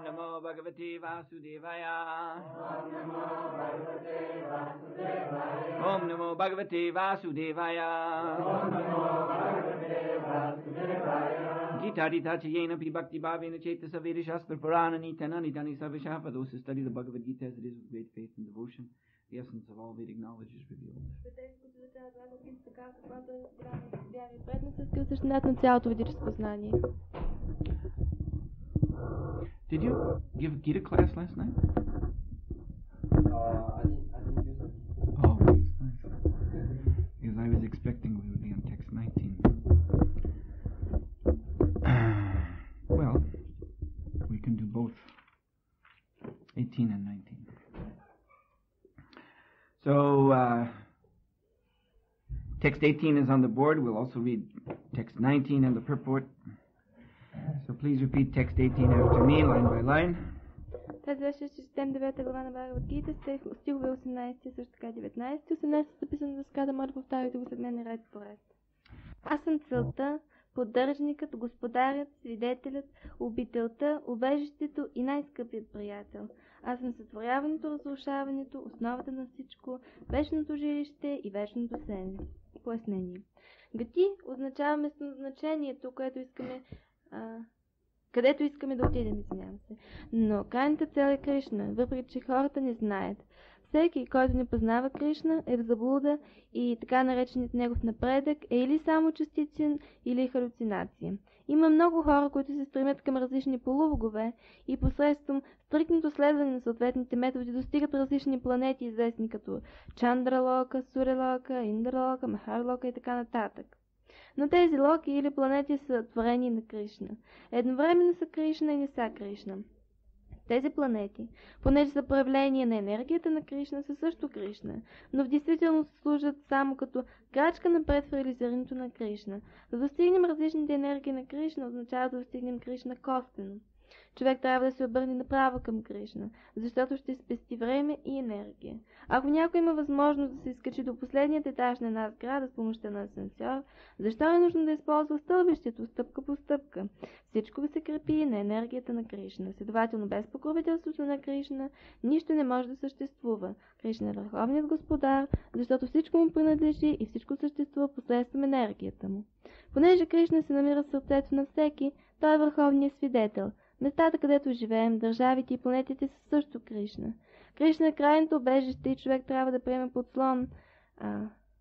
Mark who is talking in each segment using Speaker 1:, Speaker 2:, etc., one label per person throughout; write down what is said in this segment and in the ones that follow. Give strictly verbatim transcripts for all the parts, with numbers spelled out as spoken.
Speaker 1: Namo Bhagavate Vasudevaya.
Speaker 2: Om Namo Bhagavate Vasudevaya.
Speaker 1: Om Namo Bhagavate Vasudevaya.
Speaker 2: Gita Rita Chayena Pi Bhakti Bhavena Chetasa Veda Shastra Purana Nitana Nidani Savasha. For those who study the Bhagavad Gita as it is with great faith and devotion, the essence of all Vedic knowledge is revealed. Did you give a Gita class last night?
Speaker 3: Uh, I didn't, I didn't use it.
Speaker 2: Oh, nice, nice. Because I was expecting we would be on text nineteen. Well, we can do both, eighteen and nineteen. So, uh, text eighteen is on the board. We'll also read text nineteen and the purport. So please repeat text eighteen after me, line by line.
Speaker 4: Тази вече ще четем девета глава на Бхагавад Гита, стихове осемнайсет, също така деветнайсет. осемнайсет е записано в скада, може да повторите го след мен ред по ред. Аз съм целта, поддържаникът, господарят, свидетелят, обителта, убежището и най-скъпият приятел. Аз съм сътворяването, разрушаването, основата на всичко, вечното жилище и вечното пояснение. Гати означава местозначението, което искаме, а, където искаме да отидем, извинявам се. Но крайната цел е Кришна, въпреки че хората не знаят. Всеки, който не познава Кришна, е в заблуда и така нареченият негов напредък е или само частичен, или халюцинация. Има много хора, които се стремят към различни полувогове и посредством стриктното следване на съответните методи достигат различни планети, известни като Чандралока, Сурелока, Индралока, Махарлока и така нататък. Но тези локи или планети са творени на Кришна. Едновременно са Кришна и не са Кришна. Тези планети, понеже са проявление на енергията на Кришна, са също Кришна, но в действителност служат само като крачка напред в реализирането на Кришна. Да достигнем различните енергии на Кришна означава да достигнем Кришна косвено. Човек трябва да се обърне направо към Кришна, защото ще спести време и енергия. Ако някой има възможност да се изкачи до последният етаж на една сграда с помощта на асансьор, защо е нужно да използва стълбището стъпка по стъпка? Всичко се крепи на енергията на Кришна. Следователно, без покровителството на Кришна, нищо не може да съществува. Кришна е върховният господар, защото всичко му принадлежи и всичко съществува посредством енергията му. Понеже Кришна се намира в сърцето на всеки, той е върховният свидетел. Местата, където живеем, държавите и планетите са също Кришна. Кришна е крайното убежище и човек трябва да приеме подслон, а,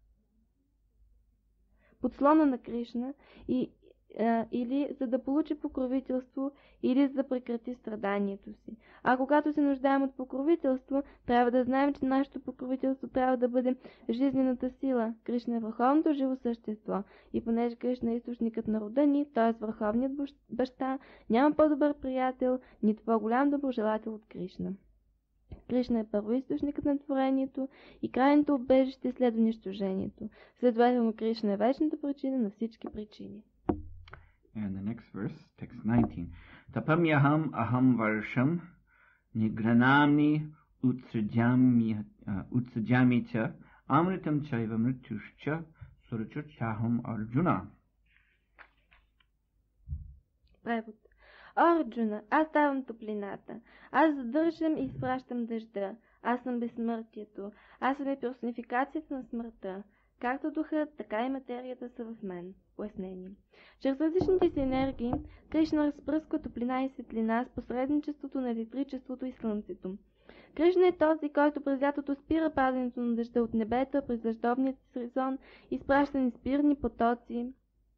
Speaker 4: подслона на Кришна и, а, или за да получи покровителство, или за да прекрати страданието си. А когато се нуждаем от покровителство, трябва да знаем, че нашето покровителство трябва да бъде жизнената сила. Кришна е върховното живо същество и понеже Кришна е източникът на рода ни, т.е. върховният баща, няма по-добър приятел, нито по-голям доброжелател от Кришна. Кришна е първоизточникът на творението и крайното убежище след унищожението. Следователно Кришна е вечната причина на всички причини.
Speaker 2: And the next verse, text nineteen. Tapamyaham aham varsham nigranamni utsajami utsajami cha amritam chaiva mrityuscha surachachaham arjuna.
Speaker 4: Превод. Арджуна, аз давам топлината. Аз задържам и изпращам дъжда. Аз съм безсмъртието. Аз съм и персонификацията на смъртта. Както духът, така и материята са в мен. Пояснение. Чрез различните си енергии, Кришна разпръсква топлина и светлина с посредничеството на електричеството и слънцето. Кришна е този, който през лятото спира падането на дъжда от небето, през дъждовният сезон изпраща неспирни потоци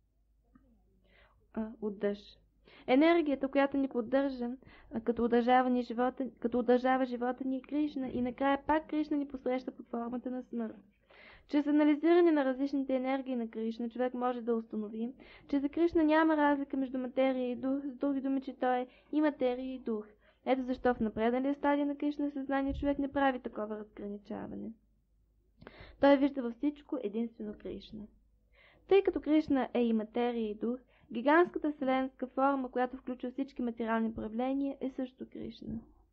Speaker 4: а, от дъжд. Енергията, която ни поддържа, като удържава, ни живота, като удържава живота ни е Кришна и накрая пак Кришна ни посреща под формата на смърт. Чрез анализиране на различните енергии на Кришна, човек може да установи, че за Кришна няма разлика между материя и дух, с други думи, че той е и материя и дух. Ето защо в напредналия стадия на Кришна съзнание човек не прави такова разграничаване. Той вижда във всичко единствено Кришна. Тъй като Кришна е и материя и дух, гигантската вселенска форма, която включва всички материални проявления, е също Кришна.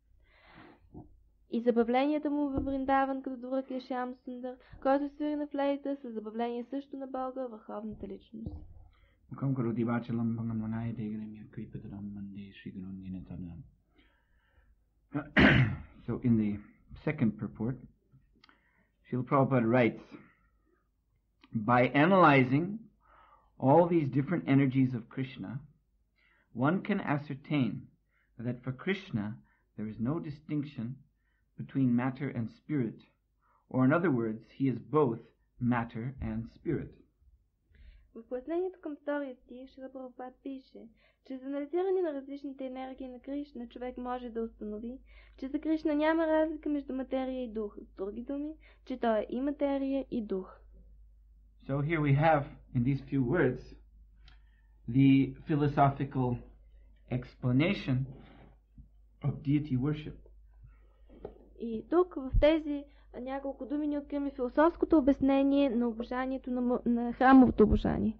Speaker 4: И забавленията му във Вриндаван, като Дурак и Шям Сундар, който свири на флейта, са забавления също на Бога, върховната личност.
Speaker 2: So in the second purport, Srila Prabhupada writes, by analyzing all these different energies of Krishna, one can ascertain that for Krishna there is no distinction between matter and spirit, or in other words, he is both matter and spirit.
Speaker 4: В пояснението към втория стих Шрила Прабхупад пише, че за анализиране на различните енергии на Кришна човек може да установи, че за Кришна няма разлика между материя и дух. С други думи, че той е и материя и дух.
Speaker 2: So here we have, in these few words, the philosophical explanation of deity worship.
Speaker 4: И тук в тези няколко думи ни откриваме философското обяснение на обожанието на, на храмовото обожание.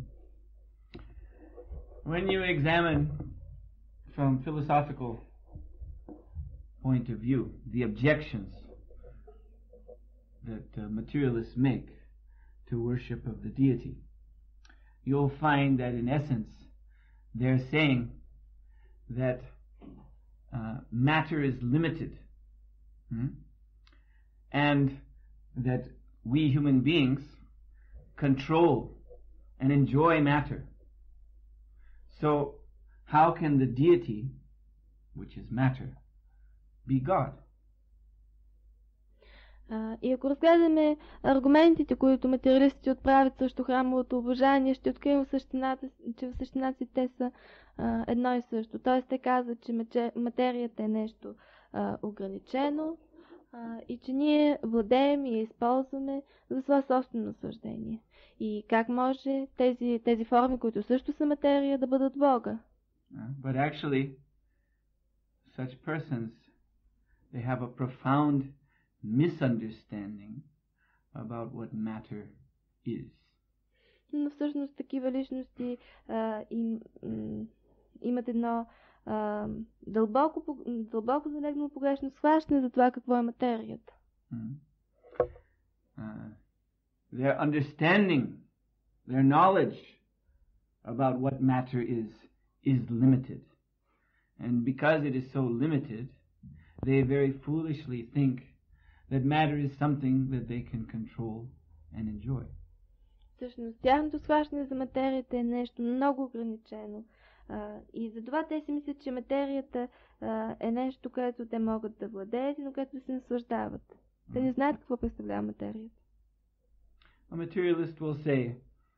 Speaker 2: When you examine from philosophical point of view the objections that uh, materialists make to worship of the deity, you'll find that in essence they're saying that uh, matter is limited. Hmm? And that we human beings control and enjoy matter. So how can the deity, which is matter, be God?
Speaker 4: Uh, и ако разгледаме аргументите, които материалистите отправят срещу храмовото обожание, ще открием, че в същината си те са uh, едно и също. Тоест те казват, че материята е нещо uh, ограничено, Uh, и че ние владеем и я използваме за свое собствено наслаждение. И как може тези, тези форми, които също са материя, да бъдат Бога?
Speaker 2: Uh, but actually, such persons, they have a profound misunderstanding about what matter is.
Speaker 4: Но всъщност такива личности uh, им, м, имат едно Uh, дълбоко, дълбоко залегнало погрешно схващане за това какво е материята.
Speaker 2: Mm. Uh, their understanding, their knowledge about what matter is, is limited. And because it is so limited, they very foolishly think that matter is something that they can control and enjoy.
Speaker 4: Всъщност, тяхното схващане за материята е нещо много ограничено. Uh, и затова те си мислят, че материята uh, е нещо, което те могат да владеят и на което да се наслаждават. Те не знаят какво представлява материята.
Speaker 2: A materialist will say,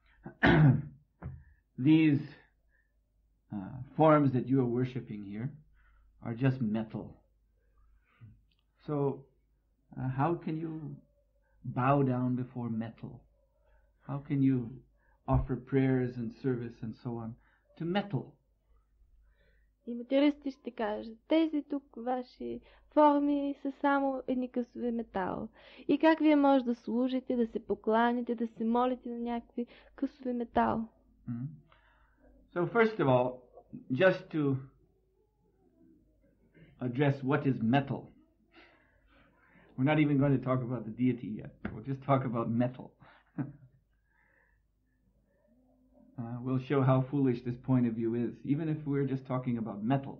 Speaker 2: these uh, forms that you are worshipping here are just metal. So, uh, how can you bow down before metal? How can you offer prayers and service and so on to metal?
Speaker 4: И материалисти ще кажат, тези тук ваши форми са само едни късове метал. И как вие може да служите, да се покланите, да се молите на някакви късове метал?
Speaker 2: Mm-hmm. So first of all, just to address what is metal. We're not even going to talk about the deity yet. We'll just talk about metal. Uh, we'll show how foolish this point of view is, even if we're just talking about metal.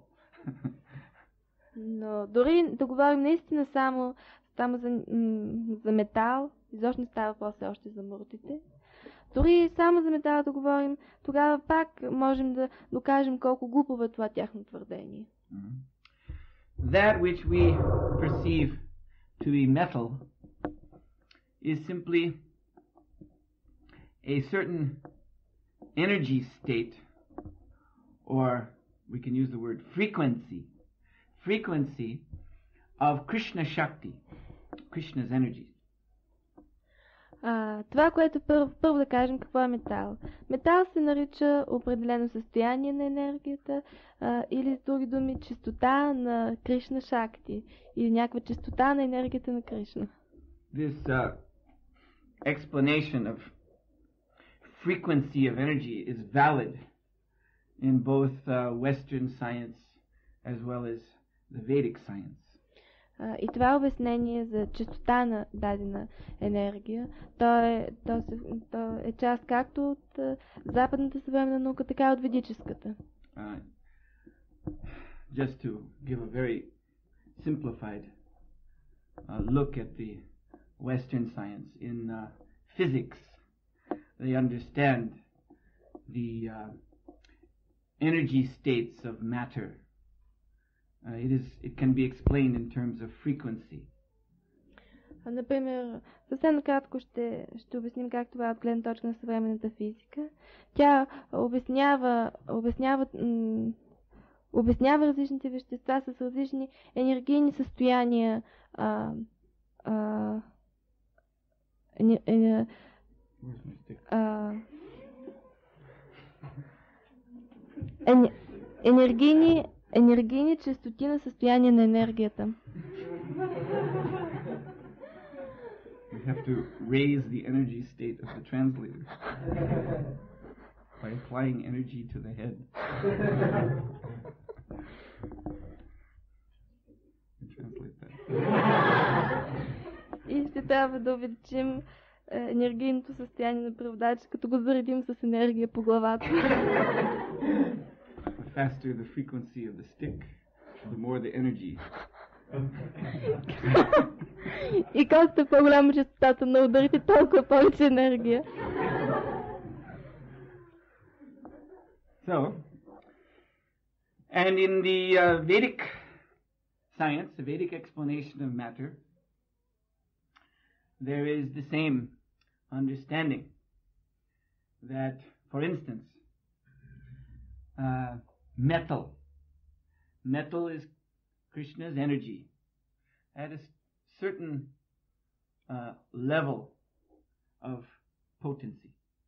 Speaker 4: Но дори да говорим наистина само, само за, за метал, изобщо не става въпрос още за муртите. Дори само за метал да говорим, тогава пак можем да докажем колко глупаво е това тяхно твърдение.
Speaker 2: That which we perceive to be metal is simply a certain energy state, or we can use the word frequency, frequency of Krishna Shakti, Krishna's energies.
Speaker 4: А, това, което първо, първо да кажем какво е метал. Метал се нарича определено състояние на енергията а, или с други думи чистота на Кришна Шакти или някаква чистота на енергията на Кришна.
Speaker 2: This uh, explanation of frequency of energy is valid in both uh, Western science as well as the Vedic science.
Speaker 4: Uh, и това обяснение за чистота на дадена енергия, то е, то се, то е част както от uh, западната съвременна наука, така и от ведическата.
Speaker 2: Uh, just to give a very simplified uh, look at the Western science. In uh, physics, they understand the uh, energy states of matter. Uh, it is it can be explained in terms of frequency.
Speaker 4: Например, съвсем накратко ще, ще обясним как това е от гледна точка на съвременната физика. Тя обяснява, обяснява, м- обяснява различните вещества с различни енергийни състояния, а, а, ени, ени, а, ени, енергийни, енергийни честоти на състояние на енергията.
Speaker 2: We have to raise the energy state of the translator by applying energy to the head. Translate that.
Speaker 4: И ще трябва да увеличим енергийното състояние на преводача, като го заредим с енергия по главата.
Speaker 2: The faster the frequency of the stick, the more the energy.
Speaker 4: И колкото е по-голяма честотата на ударите, толкова повече енергия.
Speaker 2: So, and in the uh, Vedic science, the Vedic explanation of matter, there is the same understanding that, for instance, uh, metal, metal is Krishna's energy at a certain uh, level of potency.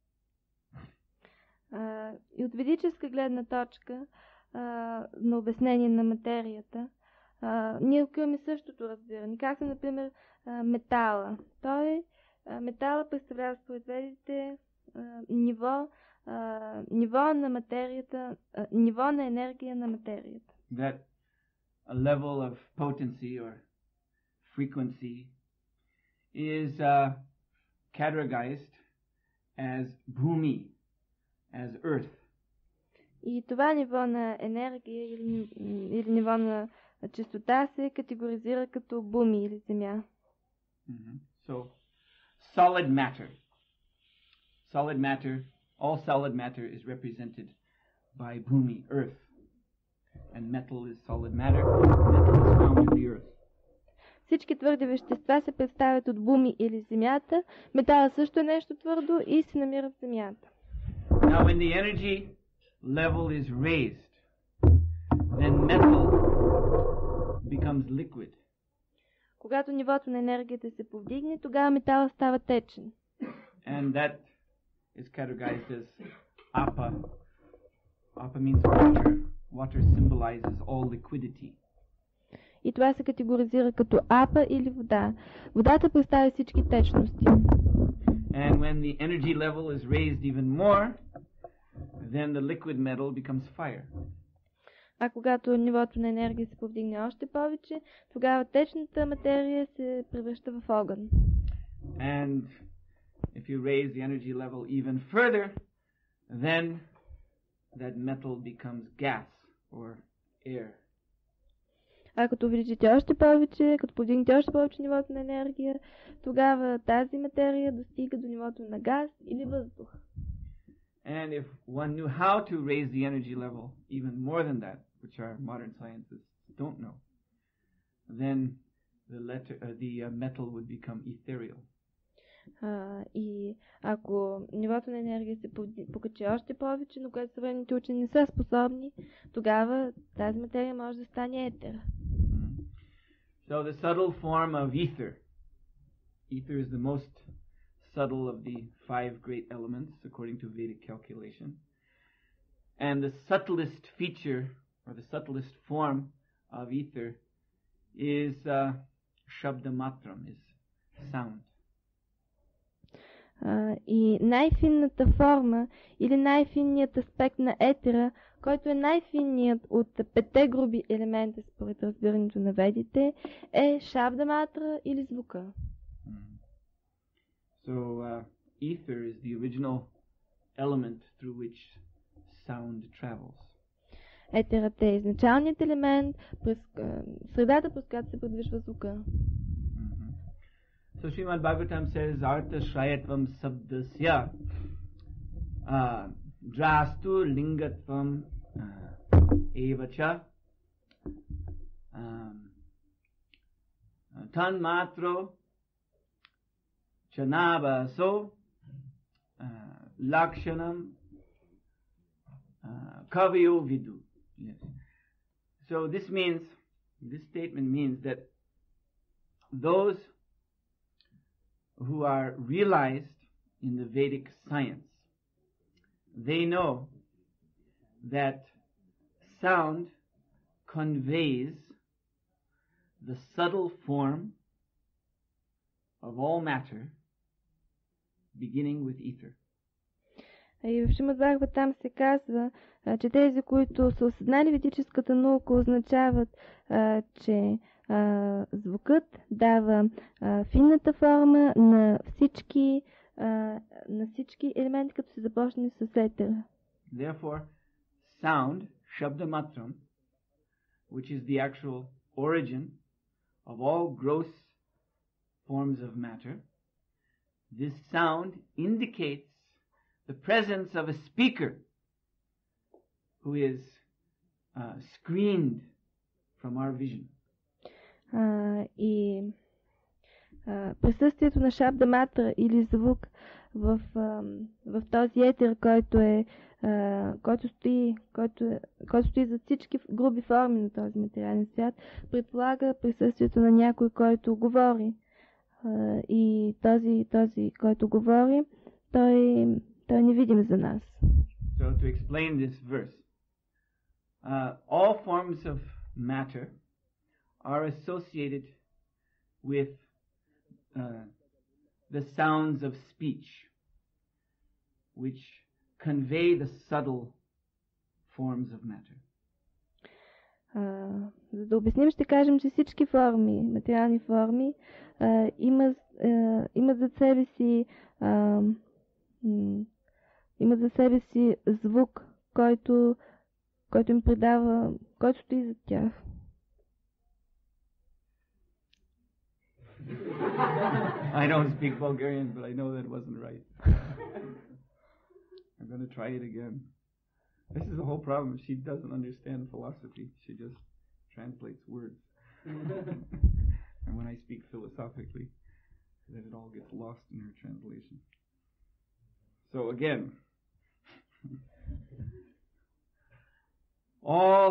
Speaker 4: Uh, и от ведическа гледна точка uh, на обяснение на материята, uh, ние имаме същото разбиране. Както, например, uh, метала. Той, uh, метала представлява според ведите uh, ниво, uh, ниво на материята, uh, ниво на енергия на материята.
Speaker 2: That a level of potency or frequency is uh, categorized as bhumi, as earth.
Speaker 4: И това ниво на енергия или, или ниво на чистота се категоризира като буми или земя.
Speaker 2: Mm-hmm. So, solid matter. Solid matter, all solid matter is represented by bhumi, earth. And metal is solid matter. Metal is found in the earth.
Speaker 4: Всички твърди вещества се представят от буми или земята. Метала също е нещо твърдо и се намира в земята.
Speaker 2: Now when the energy level is raised, then metal becomes liquid.
Speaker 4: Когато нивото на енергията се повдигне, тогава метала става течен.
Speaker 2: And that is categorized as apa. Apa means water. Water symbolizes all liquidity.
Speaker 4: И това се категоризира като апа или вода. Водата представя всички течности.
Speaker 2: And when the energy level is raised even more, then the liquid metal becomes fire.
Speaker 4: А когато нивото на енергия се повдигне още повече, тогава течната материя се превръща в огън.
Speaker 2: And if you raise the energy level even further, then that metal becomes gas or air.
Speaker 4: А като увеличите още повече, като повдигнете още повече нивото на енергия, тогава тази материя достига до нивото на газ или въздух.
Speaker 2: And if one knew how to raise the energy level even more than that, which our modern sciences don't know, then the letter, uh, the uh, metal would become ethereal.
Speaker 4: А, и ако нивото на енергия се покачи още повече, но което съвременните учени не са способни, тогава тази материя може да стане етер.
Speaker 2: Mm-hmm. So the subtle form of ether, ether is the most subtle of the five great elements according to Vedic calculation, and the subtlest feature or the subtlest form of ether is uh, shabdamatram, is sound.
Speaker 4: Uh, и най-финната форма или най-финният аспект на етера, който е най-финният от петте груби елемента според разбирането на ведите, е шабдаматра или звука.
Speaker 2: Mm. So uh, ether is the original element through which sound travels.
Speaker 4: етерът е изначалният елемент, през а, средата, през която се предвижва звука.
Speaker 2: Mm-hmm. So Srimad Bhagavatam says, Artha Shrayatvam Sabdasya uh, Drastu Lingatvam uh, Evacha um, Tan Matro Chanaba So uh, Lakshanam uh, Kaviyo Vidu. Yes. So this means, this statement means that those who are realized in the Vedic science, they know that sound conveys the subtle form of all matter, beginning with ether.
Speaker 4: И в Шримад Бхагаватам се казва, че тези, които са осъзнали ведическата наука, означават, че звукът дава финната форма на всички, на всички елементи, като се започне с етера.
Speaker 2: Therefore, sound, Shabdamatram, which is the actual origin of all gross forms of matter, this sound indicates the presence of a speaker who is uh, screened from our vision.
Speaker 4: Uh, и uh, присъствието на шабда матра или звук в, uh, в този етер, който е uh, който стои, който, е, който стои за всички груби форми на този материален свят, предполага присъствието на някой, който говори. Uh, и този, този, който говори, той той е невидим за нас.
Speaker 2: So to explain this verse, uh, all forms of matter are associated with uh, the sounds of speech, which convey the subtle forms of matter.
Speaker 4: Uh, за да обясним, ще кажем, че всички форми, материални форми, uh, имат, uh, имат за себе си uh, м- имат за себе си звук, който, който им предава, който стои зад тях.
Speaker 2: I don't speak Bulgarian, but I know that wasn't right. I'm going to try it again. This is the whole problem. She doesn't understand philosophy. She just translates words. And when I speak philosophically, then it all gets lost in her translation. So again, all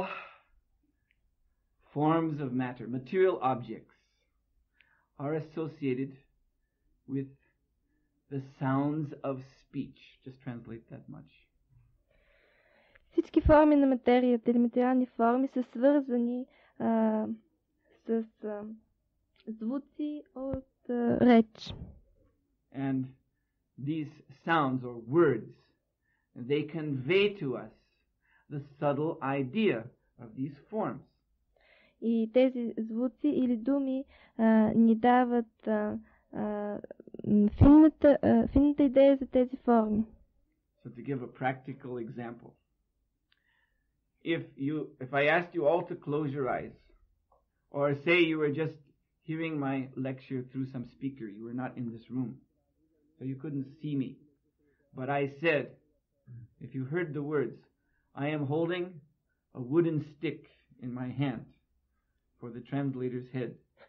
Speaker 2: forms of matter, material objects, are associated with the sounds of speech. Just translate that much.
Speaker 4: Всички форми на материята или материални форми са свързани а, с а, звуци от а, реч.
Speaker 2: And these sounds or words, they convey to us the subtle idea of these forms.
Speaker 4: И тези звуци или думи а, ни дават а, а, финната, а, финната идея за тези форми.
Speaker 2: So to give a practical example, if you, if I asked you all to close your eyes, or say you were just hearing my lecture through some speaker, you were not in this room, so you couldn't see me, but I said, if you heard the words, I am holding a wooden stick in my hand for the translator's head,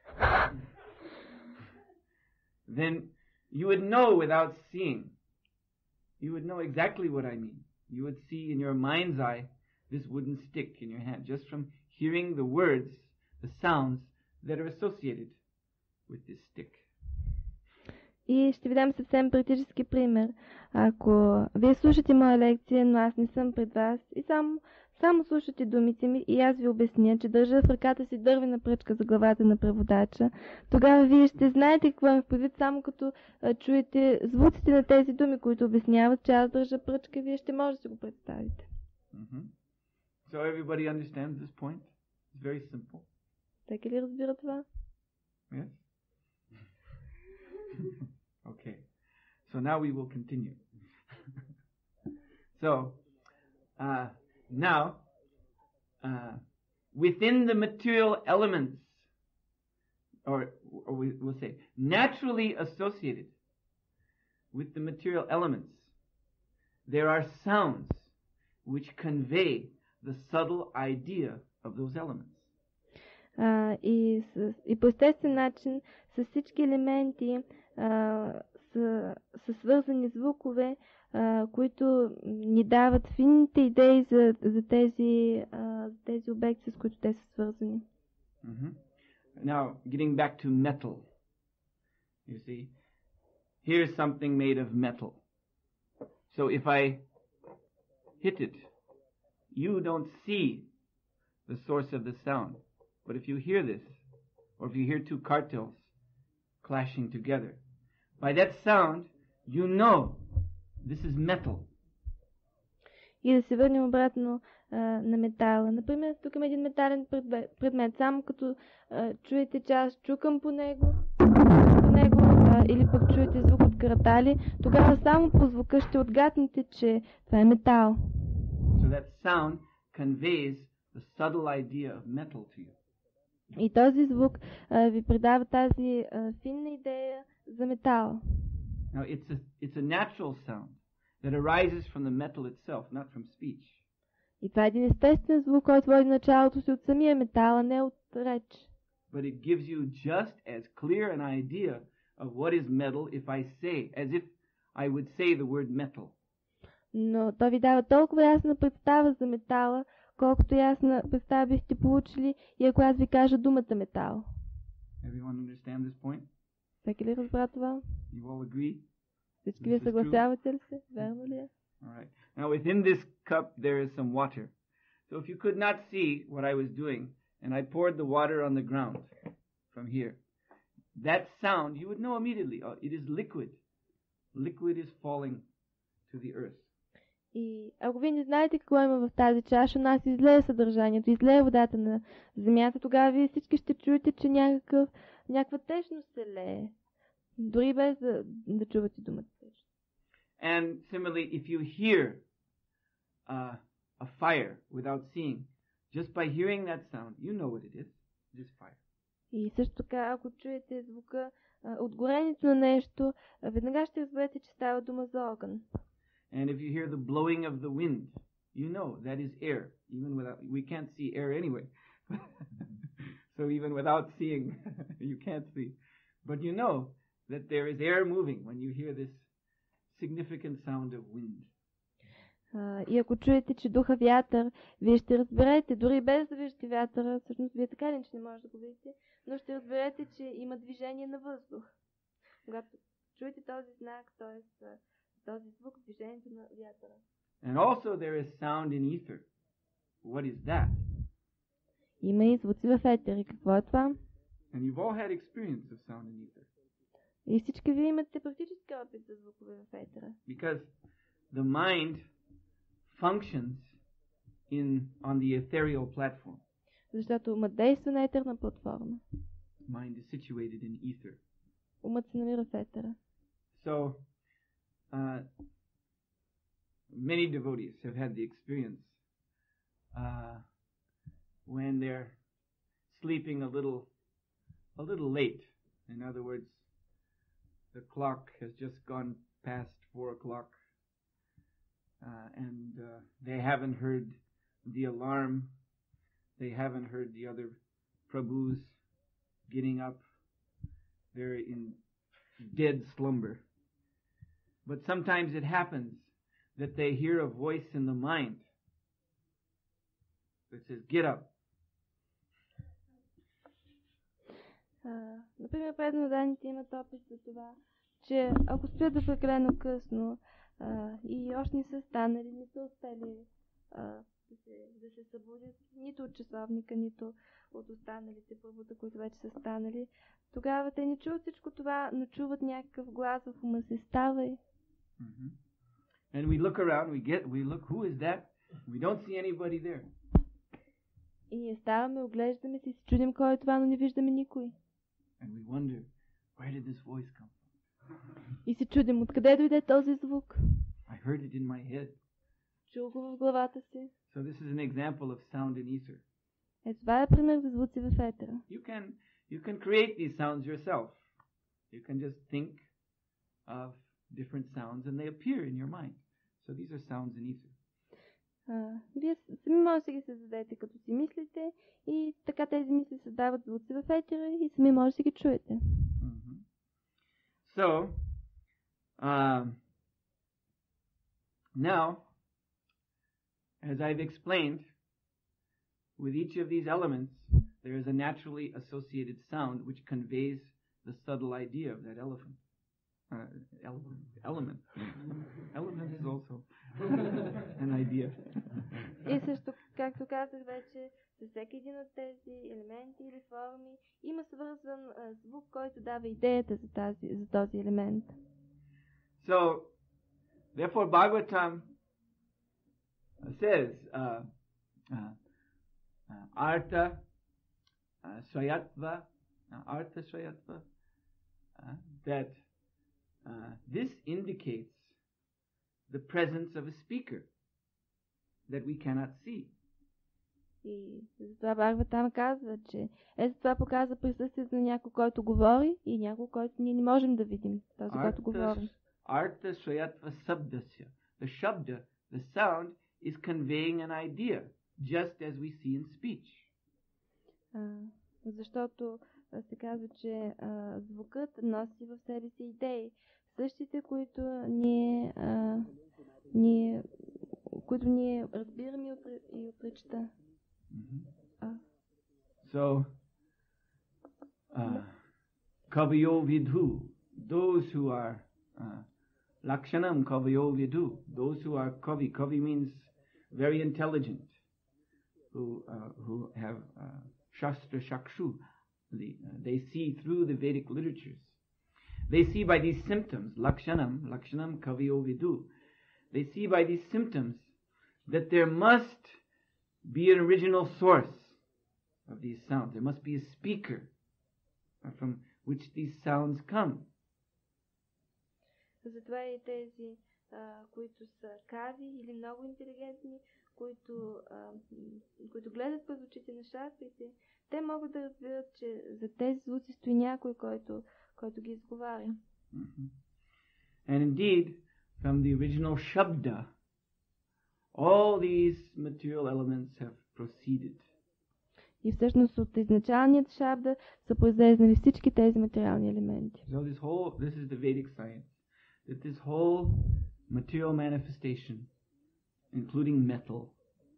Speaker 2: then you would know without seeing. You would know exactly what I mean. You would see in your mind's eye this wooden stick in your hand, just from hearing the words, the sounds that are associated with this stick.
Speaker 4: И ще ви дам съвсем практически пример. Ако вие слушате моя лекция, но аз не съм пред вас и само, само слушате думите ми и аз ви обясня, че държа в ръката си дървена пръчка за главата на преводача, тогава вие ще знаете какво ми предвид, само като а, чуете звуците на тези думи, които обясняват, че аз държа пръчка, вие ще може да си го представите.
Speaker 2: Mm-hmm. So everybody understands this point? It's very simple.
Speaker 4: Всеки ли разбира това?
Speaker 2: Yes? Okay. So now we will continue. So, uh, now, uh, within the material elements, or, or we will say, naturally associated with the material elements, there are sounds which convey the subtle idea of those elements.
Speaker 4: А, и, с, и по естествен начин с всички елементи а, са, са свързани звукове, а, които ни дават финните идеи за, за, тези, а, за тези обекти, с които те са свързани.
Speaker 2: Mm-hmm. Now, getting back to metal, you see, here's something made of metal. So if I hit it, you don't see the source of the sound. But if you hear this, or if you hear two cartels clashing together, by that sound, you know this is metal.
Speaker 4: И да се върнем обратно а, на метала. Например, тук има един метален предмет. Само като а, чуете, че аз чукам по него, по него а, или пък чуете звук от картали, тогава само по звука ще отгаднете, че това е метал.
Speaker 2: So that sound conveys the subtle idea of metal to you.
Speaker 4: И този звук а, ви предава тази а, финна идея за метал.
Speaker 2: Now it's a, it's a natural sound that arises from the metal itself, not from speech.
Speaker 4: И това е един естествен звук, който води началото си от самия метал, а не от реч.
Speaker 2: But it gives you just as clear an idea of what is metal if I say, as if I would say the word metal.
Speaker 4: Но то ви дава толкова ясна представа за метала, колкото ясна представа бихте получили и ако аз ви кажа думата метал.
Speaker 2: Everyone understand this point?
Speaker 4: Всеки ли разбра това?
Speaker 2: You all agree?
Speaker 4: Всички вие съгласявате ли се? Верно ли е?
Speaker 2: All right. Now within this cup there is some water. So if you could not see what I was doing, and I poured the water on the ground from here, that sound you would know immediately. Oh, it is liquid. Liquid is falling to the earth.
Speaker 4: И ако вие не знаете какво има в тази чаша, но аз излея съдържанието, излея водата на земята, тогава вие всички ще чуете, че някакъв, някаква течност се лее. Дори без да, да чувате думата течност.
Speaker 2: And similarly, if you hear uh, a fire without seeing, just by hearing that sound, you know what it is. It is fire.
Speaker 4: И също така, ако чуете звука а, от горенето на нещо, веднага ще разберете, че става дума за огън.
Speaker 2: And if you hear the blowing of the wind, you know that is air. Even without, we can't see air anyway. So even without seeing, you can't see. But you know that there is air moving when you hear this significant sound of wind.
Speaker 4: Uh, и ако чуете, че духа вятър, вие ще разберете, дори без да виждате вятъра, всъщност вие така ли, че не можете да го видите, но ще разберете, че има движение на въздух. Когато чуете този знак, т.е. този звук, движението на вятъра.
Speaker 2: And also there is sound in ether. What is that?
Speaker 4: Има и звуци в етер. И какво е това?
Speaker 2: And you've all had experience of sound in ether.
Speaker 4: И всички вие имате практически опит за звукове в етера.
Speaker 2: Because the mind functions in on the ethereal platform.
Speaker 4: Защото умът действа на етерна платформа.
Speaker 2: Mind is situated in ether.
Speaker 4: Умът се намира в етера.
Speaker 2: So, uh, many devotees have had the experience uh, when they're sleeping a little, a little late. In other words, the clock has just gone past four o'clock, uh, and uh, they haven't heard the alarm. They haven't heard the other Prabhus getting up. They're in dead slumber. But sometimes it happens that they hear a voice in the mind that says, "Get up."
Speaker 4: Uh, например, преданните имат опит за това, че ако спят до прекалено късно uh, и още не са станали, не са успели uh, да, се, да се събудят нито от часовника, нито от останалите първота, които вече са станали, тогава те не чуват всичко това, но чуват някакъв глас в ума си. Ставай.
Speaker 2: Mm-hmm. And we look around, we get, we look, who is that? We don't see anybody there.
Speaker 4: И ние ставаме, оглеждаме се и се чудим кой е това, но не виждаме никой.
Speaker 2: And we wonder, where did this voice come from?
Speaker 4: И се чудим, откъде дойде този звук?
Speaker 2: I heard it in my head.
Speaker 4: чул го в главата си.
Speaker 2: So this is an example of sound in ether.
Speaker 4: Е, това е пример за звуци в етера.
Speaker 2: You can you can create these sounds yourself. You can just think of different sounds and they appear in your mind. So these are sounds in ether.
Speaker 4: А, вие сами можете да ги създадете, като си мислите, и така тези мисли създават звуци в етера и сами можете да ги чуете.
Speaker 2: Mm-hmm. So, um, now, as I've explained, with each of these elements, there is a naturally associated sound which conveys the subtle idea of that elephant. Uh, element. Element. Element is also an idea.
Speaker 4: И също, както казах вече, за всеки един от тези елементи или форми има свързван а, звук, който дава идеята за, тази, за този елемент.
Speaker 2: So, therefore, Bhagavatam says, uh, uh, uh, Artha uh, Swayatva, uh, Artha Swayatva, uh, that uh, this indicates the presence of a speaker that we cannot see.
Speaker 4: И затова Бхагаватам казва, че ето това показва присъствието на някой, който говори, и някой, който ние не можем да видим. Този, който говори.
Speaker 2: Artha Swayatva Sabdasya. The Shabda, the sound, is conveying an idea, just as we see in speech.
Speaker 4: А, защото се казва, че а, звукът носи в себе си идеи. Същите, които ние, а, ние, които ние разбираме и от речта.
Speaker 2: Mm-hmm.
Speaker 4: Uh.
Speaker 2: So, uh, Kavayo Vidhu, those who are uh, Lakshanam Kavayo Vidhu, those who are Kavi, Kavi means very intelligent, who uh, who have uh, Shastra Shakshu, the, uh, they see through the Vedic literatures. They see by these symptoms, Lakshanam, Lakshanam Kavayo Vidhu, they see by these symptoms that there must be an original source of these sounds. There must be a speaker from which these sounds come.
Speaker 4: Затова и тези, а, които са кави или много интелигентни, които, а, които гледат през очите на шастрите, те могат да разберат, че за тези звуци стои някой, който, който ги изговаря.
Speaker 2: Mm-hmm. And indeed, from the original Shabda, all these material elements have proceeded.
Speaker 4: И всъщност от изначалният шабда са произлезнали всички тези материални елементи.
Speaker 2: So this whole, this is the Vedic science, that this whole material manifestation, including metal,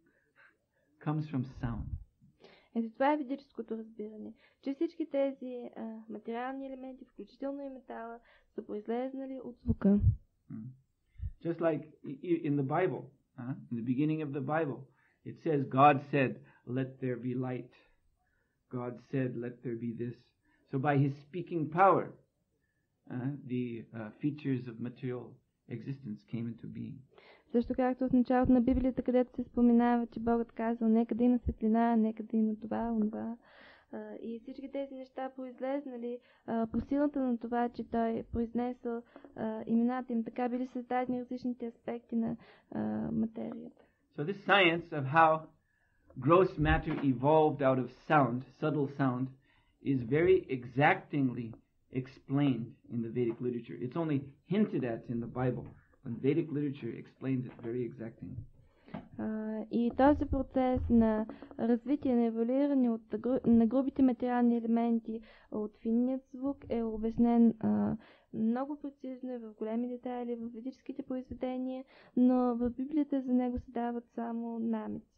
Speaker 2: comes from sound.
Speaker 4: Ето това е ведическото разбиране, че всички тези а, материални елементи, включително и метала, са произлезнали от звука.
Speaker 2: Mm. Just like in the Bible, huh? In the beginning of the Bible, it says, God said, let there be light. God said, let there be this. So by his speaking power, uh, the uh, features of material existence came into being.
Speaker 4: Също както в началото на Библията, където се споменава, че Богът казал, нека да има светлина, нека да има това, онова. И всички тези неща произлезнали по силата на това, че той произнесъл имената им, така били създадени различните аспекти на материята.
Speaker 2: So this science of how gross matter evolved out of sound, subtle sound, is very exactingly explained in the Vedic literature. It's only hinted at in the Bible, but Vedic literature explains it very exactingly.
Speaker 4: Uh, и този процес на развитие, на еволюиране от, на грубите материални елементи от финният звук е обяснен uh, много прецизно и в големи детайли в ведическите произведения, но в Библията за него се дават само намеци.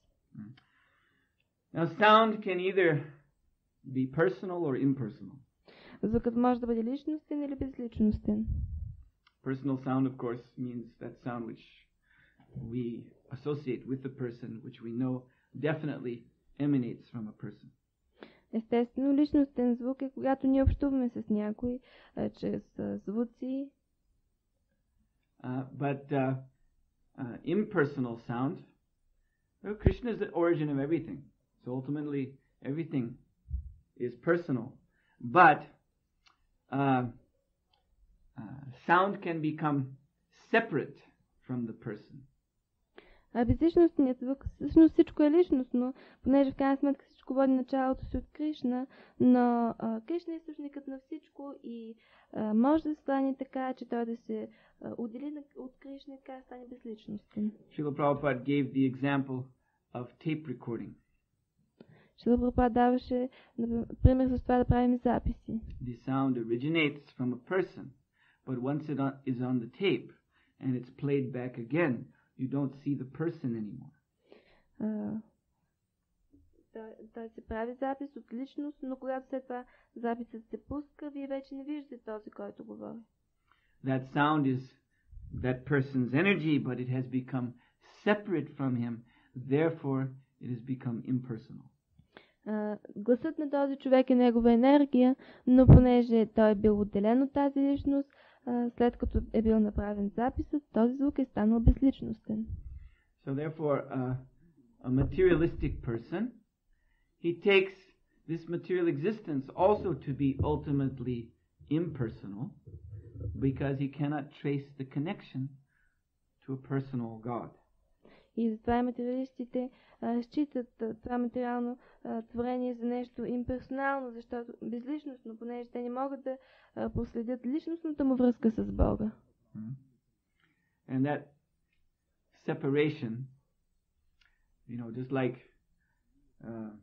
Speaker 2: Now sound can either be personal or impersonal.
Speaker 4: Звукът може да бъде личностен или безличностен.
Speaker 2: Personal sound, of course, means that sound which we associate with the person, which we know definitely emanates from a person.
Speaker 4: Естествено, личностен звук е когато ние общуваме с някой а, чрез а, звуци.
Speaker 2: Uh, but uh, uh, impersonal sound, well, Krishna is the origin of everything. So ultimately, everything is personal. But uh, uh, sound can become separate from the person.
Speaker 4: А безличностният звук, всъщност всичко е личностно, понеже в крайна сметка всичко води началото си от Кришна, но а, Кришна е източникът на всичко и а, може да стане така, че той да се а, отдели от Кришна и така да стане безличностен.
Speaker 2: Srila Prabhupada gave the example of tape recording.
Speaker 4: Шрила Прабхупада даваше пример с това да правим записи.
Speaker 2: The sound originates from a person, but once it on, is on the tape and it's played back again, you don't see the person anymore.
Speaker 4: Uh, той, той се прави запис от личност, но когато след това записът се пуска, вие вече не виждате този, който говори.
Speaker 2: That sound is that person's energy, but it has become separate from him, therefore it has become impersonal.
Speaker 4: Uh, гласът на този човек е негова енергия, но понеже той е бил отделен от тази личност, uh, след като е бил направен записът, този звук е станал безличностен.
Speaker 2: So therefore, uh, a materialistic person, he takes this material existence also to be ultimately impersonal, because he cannot trace the connection to a personal God.
Speaker 4: И затова и материалистите а, считат а, това материално а, творение за нещо имперсонално, защото безличностно, понеже те не могат да а, проследят личностната му връзка с Бога.
Speaker 2: Mm-hmm. And that separation, you know, just like uh,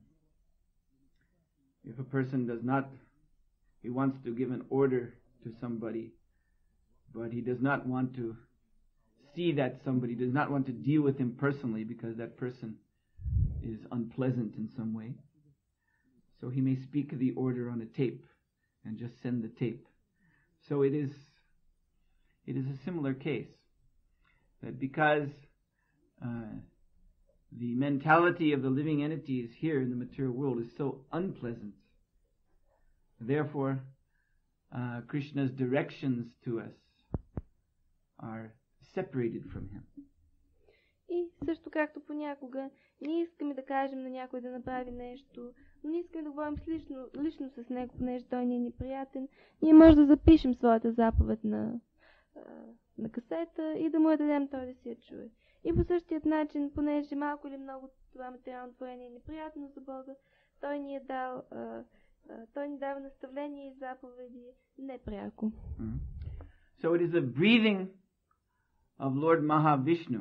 Speaker 2: if a person does not, he wants to give an order to somebody, but he does not want to see that somebody, does not want to deal with him personally because that person is unpleasant in some way. So he may speak the order on a tape and just send the tape. So it is it is a similar case, that because uh, the mentality of the living entities here in the material world is so unpleasant, therefore uh, Krishna's directions to us are separated from him.
Speaker 4: И също както понякога ние искаме да кажем на някой да направи нещо, но не искаме да говорим с лично, лично с него, понеже той ни е неприятен, ние може да запишем своята заповед на, на касета и да му я дадем той да си я чуе. И по същият начин, понеже малко или много това материално творение е неприятно за Бога, той ни е дал, а, а, той ни дава наставления и заповеди непряко.
Speaker 2: Mm-hmm. So it is the breathing of Lord Mahavishnu,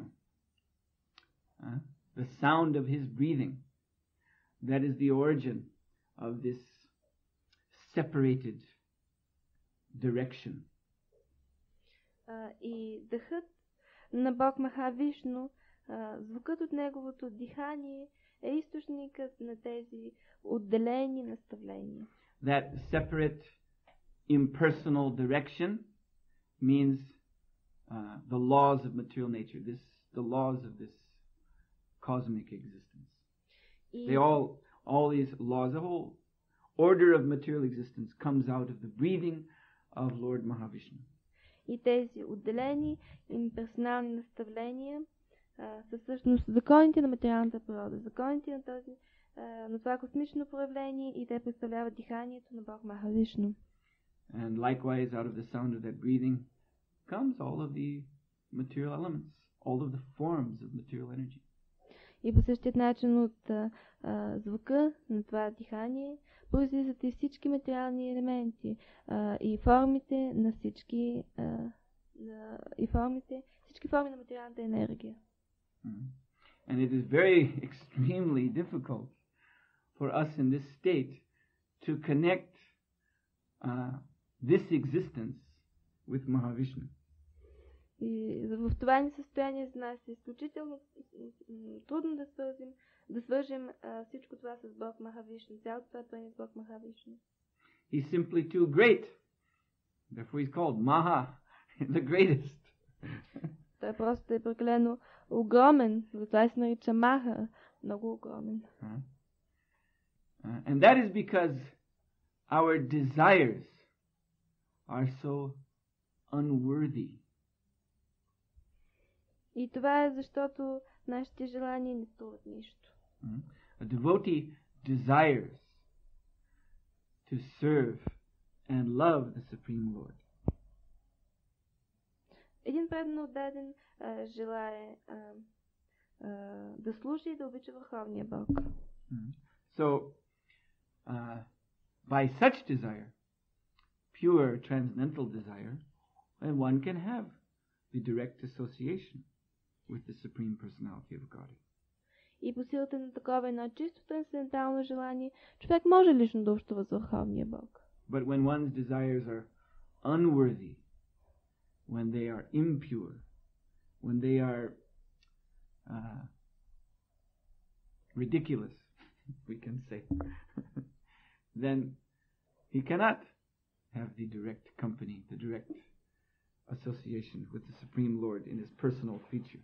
Speaker 2: uh, the sound of his breathing, that is the origin of this separated direction.
Speaker 4: Uh, и дъхът на Бог Махавишну, uh, звукът от неговото дихание е източникът на тези отделени наставления.
Speaker 2: That separate, impersonal direction means uh, the laws of material nature, this, the laws of this cosmic existence.
Speaker 4: И...
Speaker 2: They all, all these laws, the whole order of material existence comes out of the breathing of Lord Mahavishnu.
Speaker 4: И тези отделени имперсонални наставления а, са всъщност законите на материалната природа, законите на, този, а, на това космично проявление и те представляват диханието на Бог Махавишну.
Speaker 2: And likewise, out of the sound of that breathing comes all of the material elements, all of the forms of material energy.
Speaker 4: И по същия начин от а, а, звука на това дихание произлизат и всички материални елементи а, и формите на всички а, на, и формите, всички форми на материалната енергия.
Speaker 2: Mm-hmm. And it is very extremely difficult for us in this state to connect uh, this existence with Mahavishnu.
Speaker 4: И в това ни състояние за нас е изключително трудно да свържем, да свържем а, всичко това с Бог Махавишну, цялото това творение с Бог Махавишну.
Speaker 2: He's simply too great. Therefore he's called Maha, the greatest.
Speaker 4: Той просто е прекалено огромен, затова се нарича Маха, много огромен.
Speaker 2: Uh, uh, and that is because our desires are so unworthy.
Speaker 4: И това е защото нашите желания не струват нищо.
Speaker 2: Mm-hmm. A devotee desires to serve and love the Supreme Lord.
Speaker 4: Един преданно отдаден а, желае а, да служи и да обича Върховния Бог.
Speaker 2: Mm. So, uh, by such desire, pure transcendental desire, then one can have the direct association with the Supreme Personality of Godhead.
Speaker 4: И по силата на такова едно чисто трансцендентално желание, човек може лично да общува с Върховния Бог.
Speaker 2: But when one's desires are unworthy, when they are impure, when they are uh, ridiculous, we can say, then he cannot have the direct company, the direct association with the Supreme Lord in his personal feature.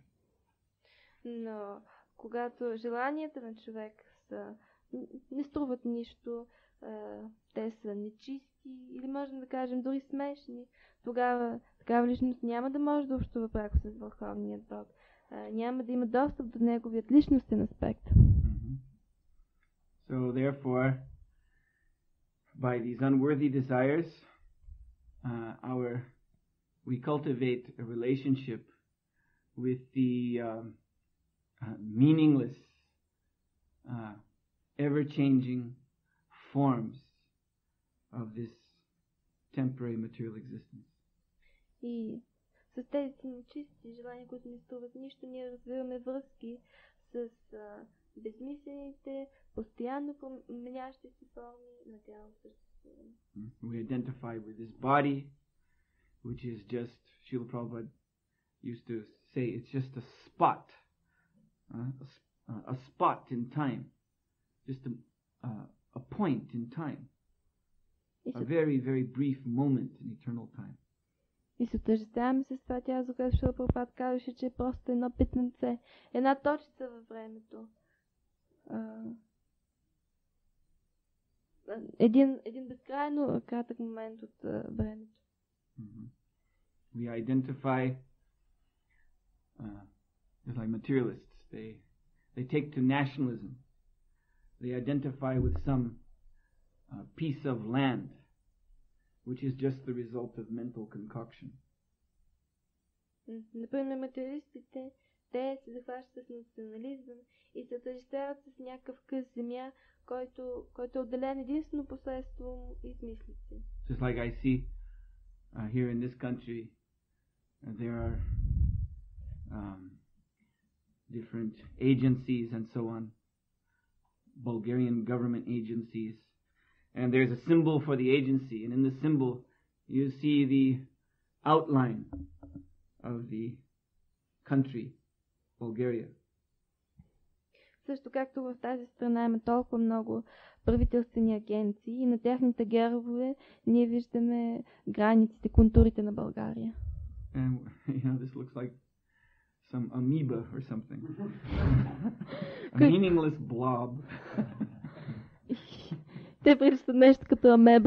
Speaker 4: Но когато желанията на човек са, не струват нищо, те са нечисти или можем да кажем дори смешни, тогава такава личност няма да може да общува пряко с Върховният Бог. Няма да има достъп до неговият личностен аспект.
Speaker 2: Mm-hmm. So therefore, by these unworthy desires, uh, our we cultivate a relationship with the um, uh, meaningless, uh, ever-changing forms of this temporary material existence.
Speaker 4: И с тези си нечисти желания, които не струват нищо, ние развиваме връзки с а, безмислените, постоянно променящи се форми на тяло съществуване.
Speaker 2: We identify with this body, which is just, Srila Prabhupada used to say, it's just a spot, uh, a, a spot in time, just a, uh, a point in time, a very, very brief moment in eternal time.
Speaker 4: И се отъждествяваме с това тяло, за което Шрила Прабхупад казваше, че е просто едно питненце, една точица във времето. А, един, един безкрайно кратък момент от а, времето.
Speaker 2: Mm-hmm. We identify, uh, just like materialists, they they take to nationalism. They identify with some uh, piece of land, which is just the result of mental concoction.
Speaker 4: Например, материалистите, те се захващат с национализъм и се отъждествяват с някакъв къс земя, който, който е отделен единствено посредством измислици.
Speaker 2: Just like I see uh, here in this country, uh, there are um, different agencies and so on, Bulgarian government agencies, and there's a symbol for the agency, and in the symbol you see the outline of the country, Bulgaria.
Speaker 4: Също както в тази страна има толкова много правителствени агенции и на тяхните гербове ние виждаме границите, контурите на България.
Speaker 2: And you know, this looks like some amoeba or something. A meaningless blob.
Speaker 4: Те приличат нещо като амеба.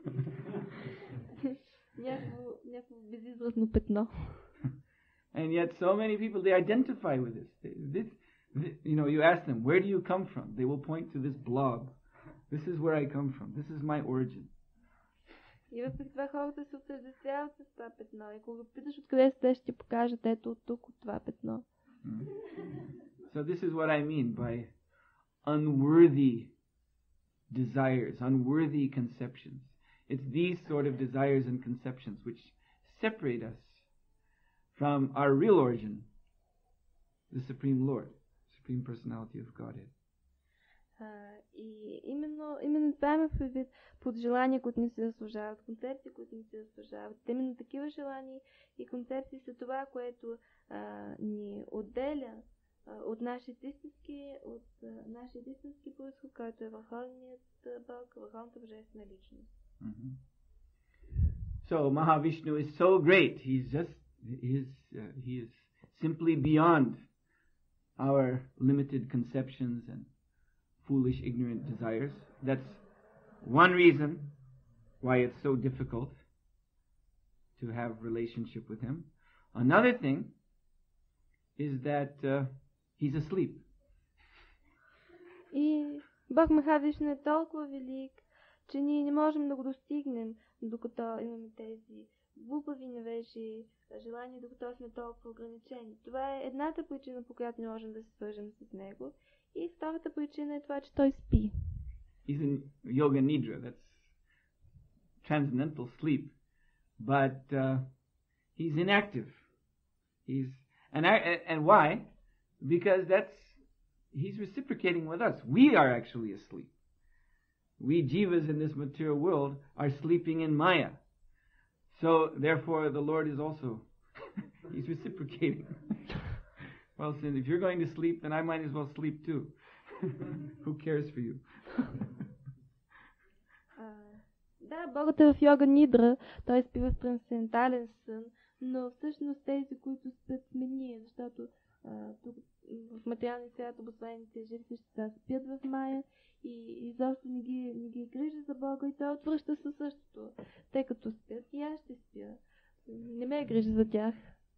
Speaker 4: Някакво безизразно петно.
Speaker 2: And yet so many people, they identify with this. This, this. You know, you ask them, where do you come from? They will point to this blob. This is where I come from. This is my origin.
Speaker 4: И въпреки това хората се отъждествяват с това петно. И когато питаш откъде сте, ще ти покажат ето от тук, от това петно.
Speaker 2: So this is what I mean by unworthy desires, unworthy conceptions. It's these sort of desires and conceptions which separate us from our real origin, the Supreme Lord, Supreme Personality of Godhead.
Speaker 4: Uh, и именно, именно това има предвид под желания, които ни се заслужават, концепции, които ни се заслужават. Именно такива желания и концепции са това, което uh, ни отделя uh, от нашия истински, от uh, нашия истински произход, който е върховният Бог, върховната божествена личност.
Speaker 2: Mm-hmm. So Mahavishnu is so great. He's just he is uh, he is simply beyond our limited conceptions and foolish, ignorant desires. That's one reason why it's so difficult to have relationship with him. Another thing is that uh, he's asleep.
Speaker 4: И Бог Махавишна е толкова велик, че ние не можем да го достигнем, докато имаме тези глупави невежи, желание да готов сме толкова ограничени. Това е едната причина, по която не можем да се свържем с него. И втората причина е това, че той спи.
Speaker 2: He's in yoga nidra, that's transcendental sleep, but uh, he's inactive. He's and I, and why? Because that's he's reciprocating with us. We are actually asleep. We jivas in this material world are sleeping in Maya. So therefore the Lord is also he's reciprocating. Well, since if you're going to sleep, then I might as well sleep too. Who cares for you?
Speaker 4: Да, Богът е в йога нидра, той спи в трансцендентален сън, но всъщност тези, които спят, сме ние, защото а, тук в материалния свят обосваените живи същества спят в Мая и изобщо не ги, не ги грижа за Бога и той отвръща със същото. Тъй като спят и аз ще спя. Не ме грижа за тях.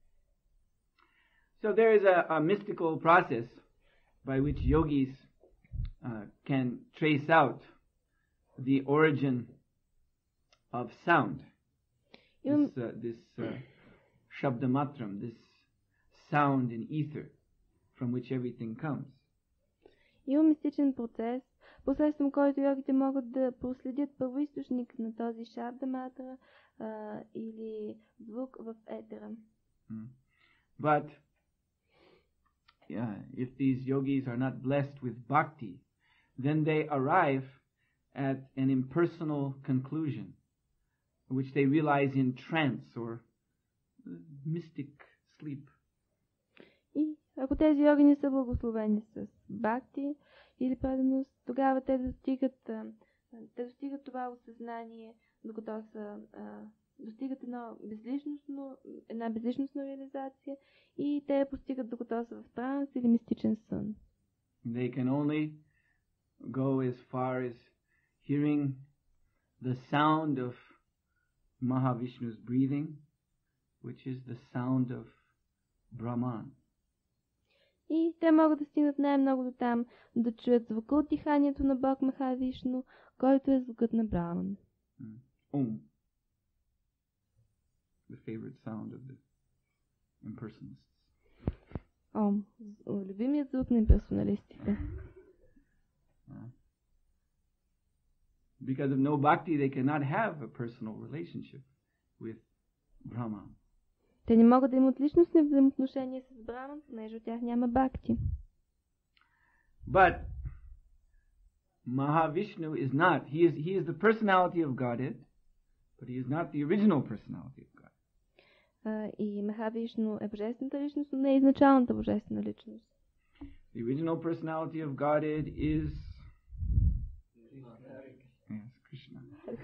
Speaker 2: So there is a, a mystical process by which yogis uh, can trace out the origin of sound. This, uh, this uh, shabdamatram, this sound in ether from which everything comes.
Speaker 4: Има мистичен процес, посредством който йогите могат да проследят първоизточник на този шабдаматра uh, или звук в етера.
Speaker 2: Mm. But yeah, if these yogis are not blessed with bhakti, then they arrive at an impersonal conclusion, which they realize in trance or mystic sleep.
Speaker 4: И ако тези йоги не са благословени с бхакти или преданост, тогава те достигат, те достигат това осъзнание, докато са, достигат едно безличностно, една безличностна реализация и те постигат докато са в транс или мистичен сън.
Speaker 2: They can only go as far as hearing the sound of Mahavishnu's breathing, which is the sound of Brahman.
Speaker 4: И те могат да стигнат най-много до там, да чуят звука от диханието на Бог Махавишну, който е звукът на Браман.
Speaker 2: Om. The favorite sound of the impersonalists.
Speaker 4: Ом. Любимият звук на имперсоналистите.
Speaker 2: Because of no bhakti, they cannot have a personal relationship with Brahman.
Speaker 4: Те не могат да имат личностни взаимоотношения с Браман, понеже от тях няма бхакти.
Speaker 2: But Mahavishnu is not. He is he is the personality of Godhead, but he is not the original personality of God.
Speaker 4: Uh, и Махавишну е божествената личност, но не е изначалната божествена личност.
Speaker 2: The original personality of Godhead is yes, Krishna.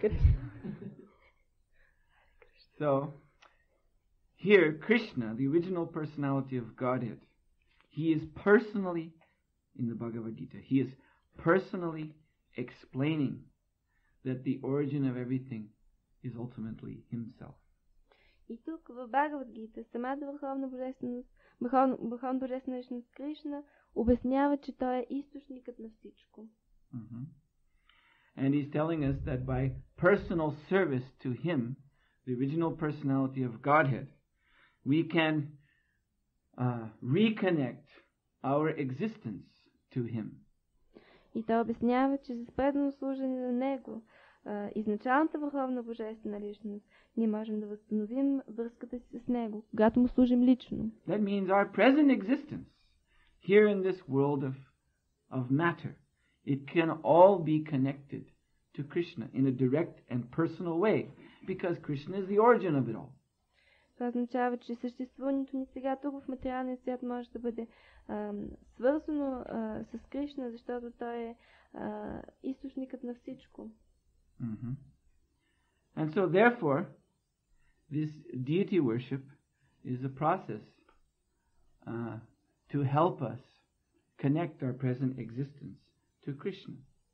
Speaker 2: So here, Krishna, the original personality of Godhead, he is personally, in the Bhagavad Gita, he is personally explaining that the origin of everything is ultimately himself.
Speaker 4: И тук в Бхагавад Гита самата върховна божественост, върховна, върховна божествена личност Кришна обяснява, че той е източникът на всичко.
Speaker 2: Mm-hmm. And he's telling us that by personal service to him, the original personality of Godhead, we can uh, reconnect our existence to him.
Speaker 4: И той обяснява, че за предано служене на него, uh, изначалната върховна божествена личност, ние можем да възстановим връзката си с него, когато му служим лично.
Speaker 2: That means our present existence here in this world of, of matter, it can all be connected to Krishna in a direct and personal way, because Krishna is the origin of it all.
Speaker 4: Това означава, че съществуването ни сега тук в материалния свят може да бъде ам, свързано а, с Кришна, защото той е а, източникът на всичко.
Speaker 2: Mm-hmm. And so therefore, this deity worship is a process uh, to help us connect our present existence to Krishna.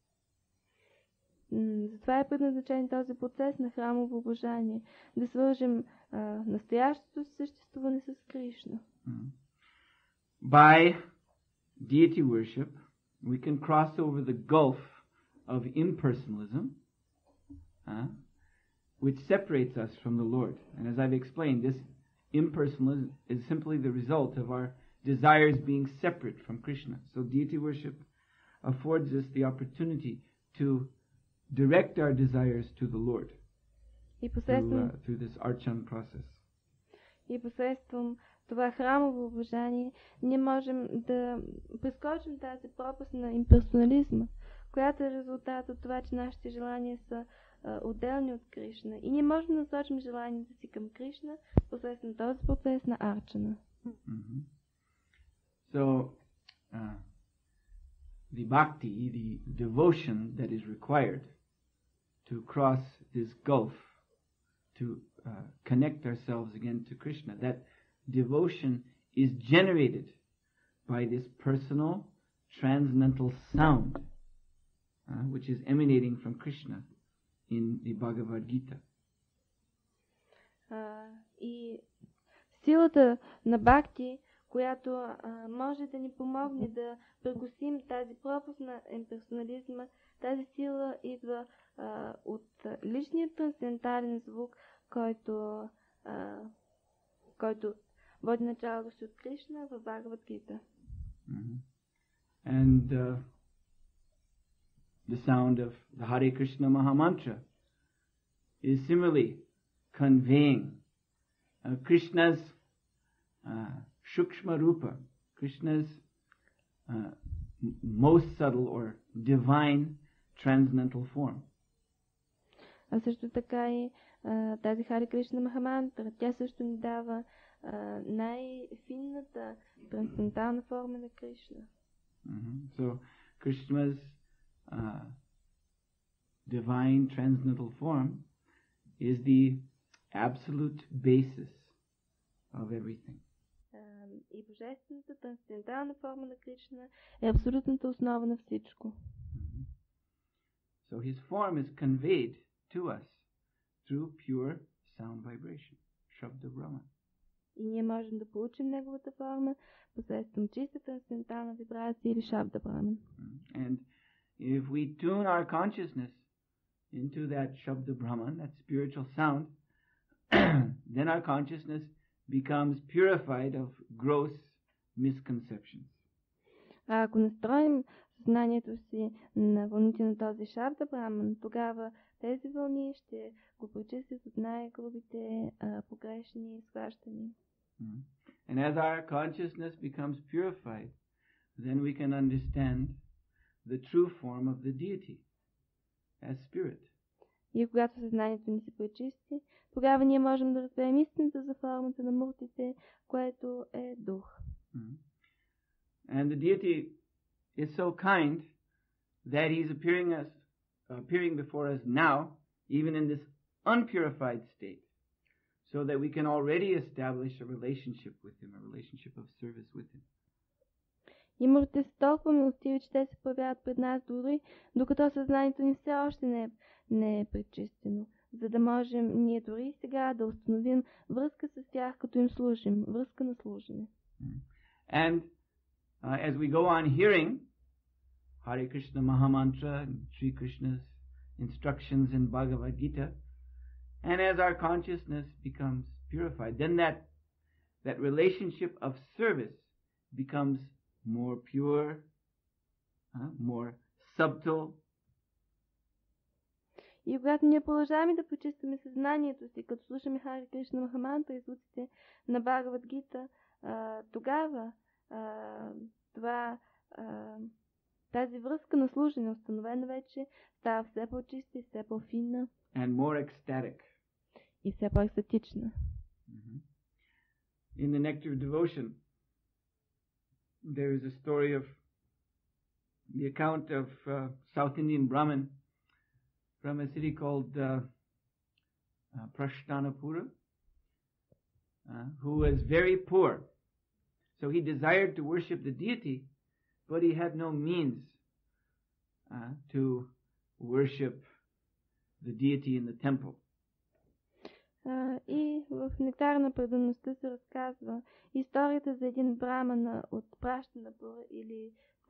Speaker 4: Затова е предназначен този процес на храмово обожание, да свържем а, настоящото си съществуване с Кришна.
Speaker 2: Mm-hmm. By deity worship, we can cross over the gulf of impersonalism uh, which separates us from the Lord. And as I've explained, this impersonalism is simply the result of our desires being separate from Krishna. So deity worship affords us the opportunity to direct our desires to the Lord
Speaker 4: И
Speaker 2: through,
Speaker 4: посредством,
Speaker 2: uh, through this archan process.
Speaker 4: и посредством това храмово обожание ние можем да прескочим тази пропаст на имперсонализма, която е резултат от това, че нашите желания са а, отделни от Кришна. И ние можем да насочим желанията си към Кришна посредством този процес на арчана.
Speaker 2: Mm-hmm. So, uh, the bhakti, the devotion that is required to cross this gulf, to uh, connect ourselves again to Krishna, that devotion is generated by this personal transcendental sound, uh, which is emanating from Krishna in the Bhagavad Gita.
Speaker 4: Uh, и силата на бхакти, която uh, може да ни помогне да прекусим тази пропаст на имперсонализма, тази сила идва uh, от личният трансцендентален звук, който, uh, който води началото си от Кришна в Бхагавад Гита.
Speaker 2: Mm-hmm. And uh, the sound of the Hare Krishna Mahamantra is similarly conveying uh, Krishna's uh, Shukshma Rupa, Krishna's uh, m- most subtle or divine transcendental form.
Speaker 4: А също така и uh, тази Харе Кришна Махамантра, тя също ни дава uh, най-финната трансцендентална форма на Кришна.
Speaker 2: Mm-hmm. So Krishna's uh, divine transcendental form is the absolute basis of everything.
Speaker 4: Uh, и божествената трансцендентална форма на Кришна е абсолютната основа на всичко.
Speaker 2: Mm-hmm. So his form is conveyed to us through pure sound vibration, Shabda Brahman.
Speaker 4: И ние можем да получим неговата форма посредством чиста трансцендентална вибрация или Шабда Браман.
Speaker 2: And if we tune our consciousness into that Shabda Brahman, that spiritual sound, then our consciousness becomes purified of gross misconceptions.
Speaker 4: А ако настроим съзнанието си на вълните на този Шабда Браман, тогава тези вълни ще го пречистят от най-грубите а, погрешни схващания.
Speaker 2: Mm. And as our consciousness becomes purified, then we can understand the true form of the deity as spirit.
Speaker 4: И когато съзнанието ни се пречисти, тогава ние можем да разберем истината за формата на муртите, което е дух.
Speaker 2: Mm. And the deity is so kind that he's appearing us, appearing before us now, even in this unpurified state, so that we can already establish a relationship with him, a relationship of service with him.
Speaker 4: И муртите са толкова милостиви, че те се появяват пред нас дори, докато съзнанието ни все още не е, не е пречистено, за да можем ние дори сега да установим връзка с тях, като им служим, връзка на служене.
Speaker 2: And uh, as we go on hearing Hare Krishna Mahamantra and Sri Krishna's instructions in Bhagavad Gita, and as our consciousness becomes purified, then that that relationship of service becomes more pure, uh, more subtle.
Speaker 4: И когато ние продължаваме да почистваме съзнанието си, като слушаме Харе Кришна Махамантра и звуците на Бхагавад Гита, тогава а, това, а, тази връзка на служене, установена вече, става все по-чиста и все по-финна.
Speaker 2: And more ecstatic.
Speaker 4: И все по-екстатична.
Speaker 2: Mm-hmm. In the Nectar of Devotion, there is a story of the account of uh, South Indian Brahmin from a city called uh, uh, Prashtanapura, uh, who was very poor. So he desired to worship the deity, but he had no means uh, to worship the deity in the temple.
Speaker 4: Uh, и в Нектара на преданността се разказва историята за един брамана от Пращанапура или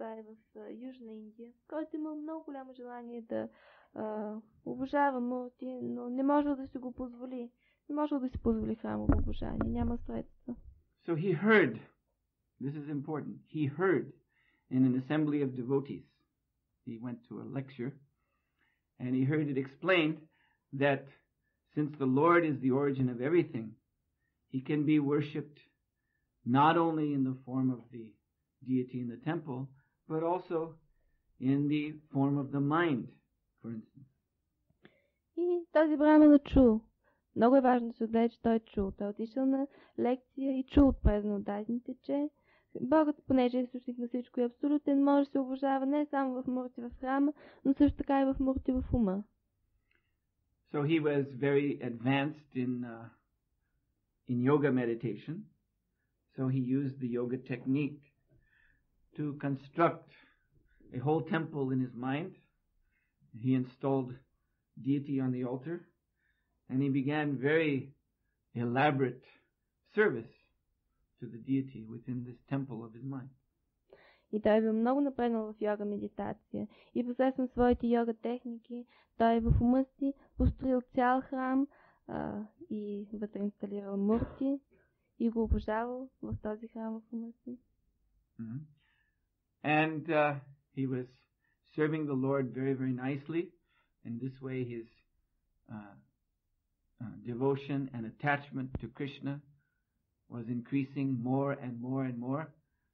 Speaker 4: това е в а, Южна Индия, който имал много голямо желание да а, обожава Мурти, но не можел да си го позволи. Не можел да си позволи храмово обожание, няма средства.
Speaker 2: So he heard, this is important, he heard in an assembly of devotees. He went to a lecture and he heard it explained that since the Lord is the origin of everything, he can be worshipped not only in the form of the deity in the temple, but also in the form of the mind, for instance.
Speaker 4: И този браман чул. Много е важно да се отгледа, че той е чул. Той е отишъл на лекция и чул от презнодайните, че Богът, понеже е източник на всичко и абсолютен, може да се обожава не само в Мурти в храма, но също така и в Мурти в ума.
Speaker 2: So he was very advanced in uh, in yoga meditation. So he used the yoga technique to construct a whole temple in his mind. He installed deity on the altar, and he began very elaborate service to the deity within this temple of his mind.
Speaker 4: И той бил много напреднал в йога медитация. И посредством своите йога техники, той в ума си построил цял храм а, и вътре инсталирал Мурти и го обожавал в този храм в ума си.
Speaker 2: Mm-hmm. And uh, he was serving the Lord very, very nicely. And this way his uh, uh, devotion and attachment to Krishna was increasing more and more and more.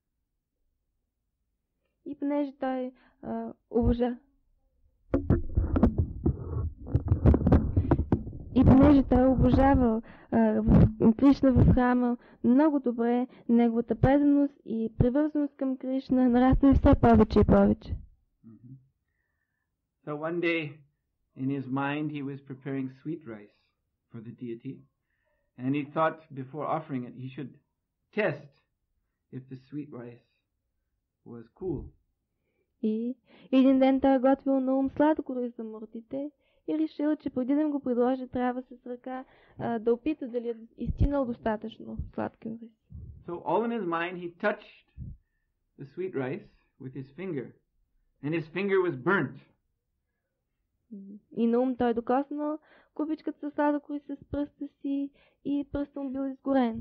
Speaker 4: И понеже той а, обожа... И понеже той обожавал а, в Кришна в храма много добре, неговата преданост и привързаност към Кришна нараства все повече и повече.
Speaker 2: Mm-hmm. So one day in his mind he was preparing sweet rice for the deity, and he thought before offering it he should test if the sweet rice was cool.
Speaker 4: И един ден той е готвил на ум сладко рис за муртите и решил, че преди да им го предложи, трябва с ръка а, да опита дали е изтинал достатъчно сладкия рис.
Speaker 2: So all in his mind he touched the sweet rice with his finger, and his finger was burnt.
Speaker 4: И на ум той докоснал купичката със сладко рис с пръста си и пръстът му бил изгорен.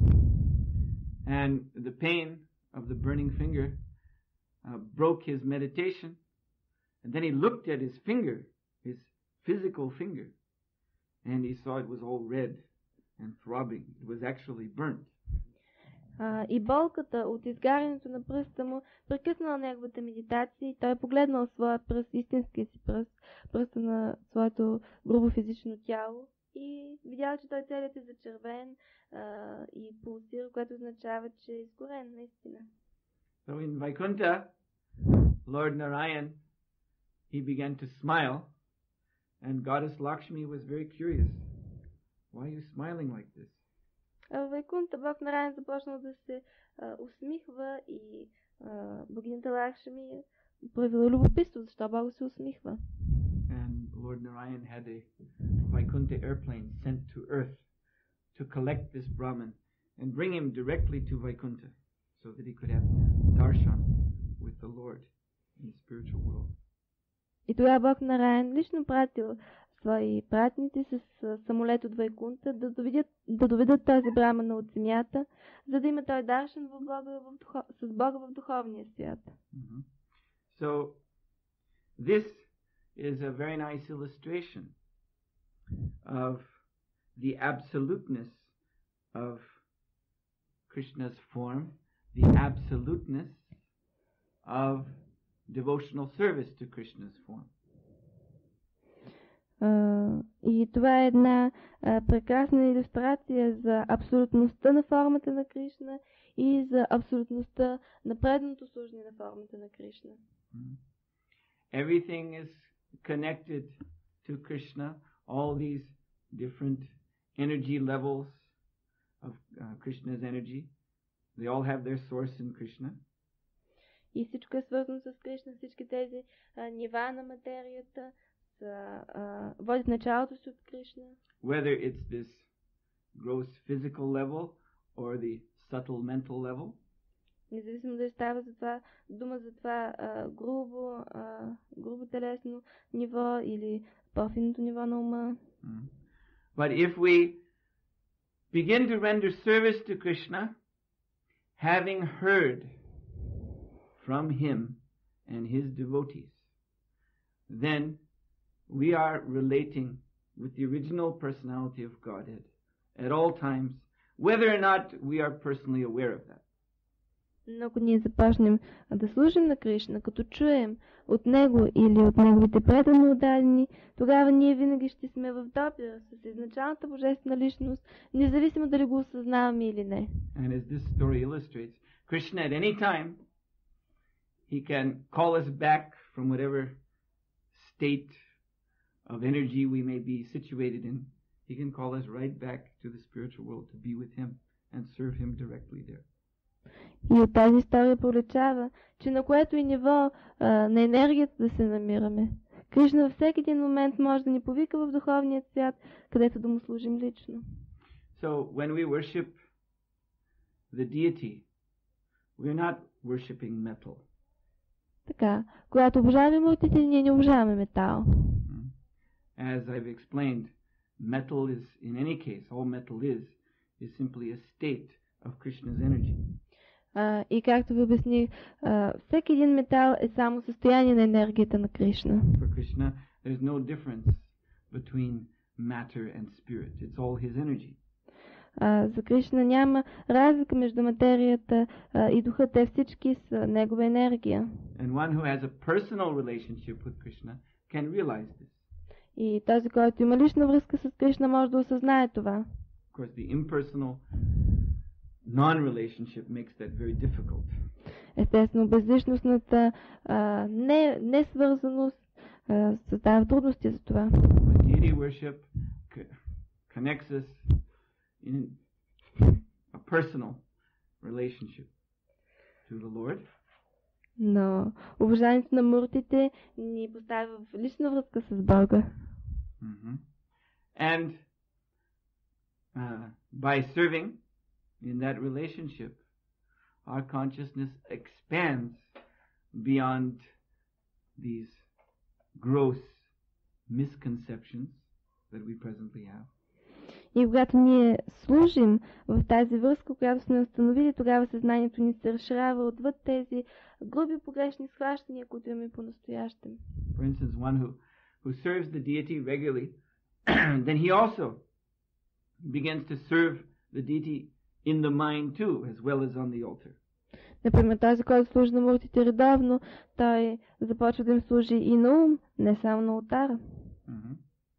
Speaker 2: And the pain of the burning finger uh, broke his meditation, and then he looked at his finger, his physical finger, and he saw it was all red and throbbing. It was actually burnt.
Speaker 4: А, и болката от изгарянето на пръста му прекъснала неговата медитация и той е погледнал своя пръст, истинския си пръст, пръста на своето грубо физично тяло и видял, че той целият е зачервен а, и пулсира, което означава, че е изгорен наистина.
Speaker 2: So in Vaikuntha, Lord Narayan, he began to smile, and Goddess Lakshmi was very curious. Why are you smiling like this?
Speaker 4: В Вайкунта Бог Нараян започнал да се а, усмихва и а, богинята Лакшми проявила любопитство, защо Бог се усмихва.
Speaker 2: And Lord Narayan had a Vaikuntha airplane sent to earth to collect this Brahman and bring him directly to Vaikuntha so that he could have darshan with the Lord in the spiritual world.
Speaker 4: И тогава Бог Нараян лично пратил свои пратници с а, самолет от Вайкунта да доведат, да доведат този брамана от земята, за да има той даршан в Бога, в духов... с Бога в духовния свят.
Speaker 2: Mm-hmm. So this is a very nice illustration of the absoluteness of Krishna's form, the absoluteness of devotional service to Krishna's form.
Speaker 4: Uh, и това е една uh, прекрасна илюстрация за абсолютността на формата на Кришна и за абсолютността на преданото служение на формата на Кришна.
Speaker 2: Mm-hmm. Everything is connected to Krishna, all these different energy levels of uh, Krishna's energy, they all have their source in Krishna.
Speaker 4: И всичко е свързано с Кришна, всички тези а, нива на материята са, а, водят началото си от Кришна.
Speaker 2: Whether it's this gross physical level or the subtle mental level.
Speaker 4: Независимо дали става за това, дума за това а, грубо, а, грубо телесно ниво или по-финното ниво на ума.
Speaker 2: Mm. But if we begin to render service to Krishna, having heard from him and his devotees, then we are relating with the original personality of Godhead at all times, whether or not we are personally aware of that.
Speaker 4: Но ако ние започнем да служим на Кришна, като чуем от него или от неговите предано отдадени, тогава ние винаги ще сме в допир с изначалната божествена личност, независимо дали го осъзнаваме или не.
Speaker 2: And as this story illustrates, Krishna at any time, he can call us back from whatever state of energy we may be situated in. He can call us right back to the spiritual world to be with him and serve him directly there.
Speaker 4: И от тази история проличава, че на което и ниво а, на енергията да се намираме, Кришна във всеки един момент може да ни повика в духовния свят, където да му служим лично.
Speaker 2: So when we worship the deity, we're not worshipping metal.
Speaker 4: Така, когато обожаваме муртите, ние не обожаваме метал.
Speaker 2: As I've explained, metal is, in any case, all metal is, is simply a state of Krishna's energy.
Speaker 4: Uh, и както ви обясних, uh, всеки един метал е само състояние на енергията на Кришна.
Speaker 2: For Krishna, there's no difference between matter and spirit. It's all his energy.
Speaker 4: Uh, за Кришна няма разлика между материята uh, и духа. Те всички са негова енергия.
Speaker 2: And one who has a personal relationship with Krishna can realize this.
Speaker 4: И този, който има лична връзка с Кришна, може да осъзнае това.
Speaker 2: Of course, the impersonal non-relationship makes that very difficult.
Speaker 4: Естествено, безличностната uh, не, несвързаност uh, създава трудности за това.
Speaker 2: But deity worship connects us in a personal relationship to the Lord.
Speaker 4: Но уважанието на муртите ни поставя в лична връзка с Бога.
Speaker 2: Mm-hmm. And uh, by serving in that relationship, our consciousness expands beyond these gross misconceptions that we presently have.
Speaker 4: И когато ние служим в тази връзка, която сме установили, тогава съзнанието ни се разширява отвъд тези груби погрешни схващания, които имаме по-настоящем.
Speaker 2: For instance, one who, who serves the deity regularly, then he also begins to serve the deity in the mind too, as well as on the altar.
Speaker 4: Например, този, който служи на муртите редовно, той започва да им служи и на ум, не само на алтара.
Speaker 2: Mm-hmm.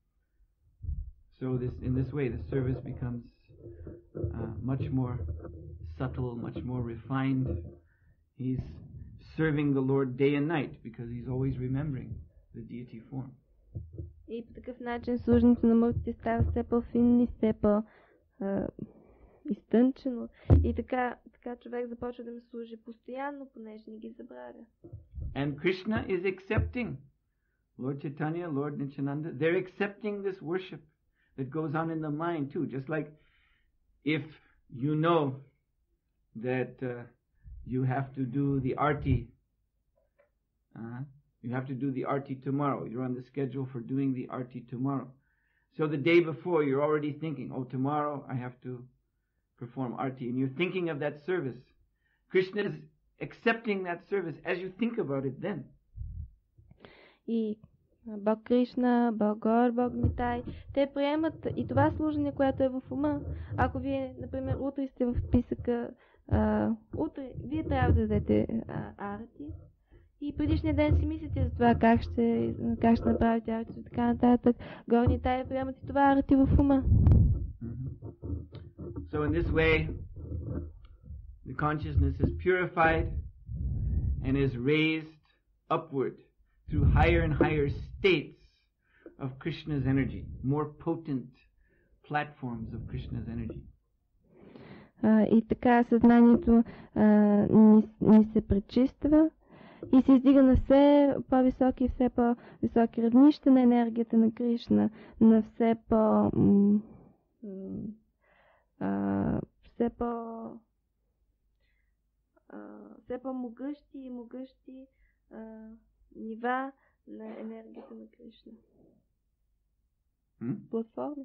Speaker 2: So this, in this way, the service becomes uh, much more subtle, much more refined. He's serving the Lord day and night because he's always remembering the deity form.
Speaker 4: И по такъв начин служенето на муртите става все по-финно и все по-изтънчено. И така, така човек започва да ми служи постоянно, понеже не ги забравя.
Speaker 2: And Krishna is accepting. Lord Chaitanya, Lord Nityananda, they're accepting this worship that goes on in the mind too. Just like if you know that uh, you have to do the arti, uh, you have to do the arti tomorrow. You're on the schedule for doing the arti tomorrow. So the day before, you're already thinking, oh, tomorrow I have to perform arti. And you're thinking of that service. Krishna is accepting that service as you think about it then.
Speaker 4: И Бог Кришна, Бог Гор, Бог Нитай, те приемат и това служение, което е в ума. Ако вие, например, утре сте в списъка, а, утре вие трябва да дадете а, арати и предишния ден си мислите за това как ще, как ще направите арати и така нататък. Гор Нитай приемат и това арати в ума.
Speaker 2: So in this way, the consciousness is purified and is raised upward through higher and higher states of Krishna's energy, more potent platforms of Krishna's energy.
Speaker 4: Uh, и така съзнанието uh, ни, ни се пречиства и се издига на все по-високи и все по-високи равнища на енергията на Кришна, на все по... М- м- uh, все по... а, все по-могъщи и могъщи а, нива на енергията на Кришна.
Speaker 2: Hmm?
Speaker 4: Платформи.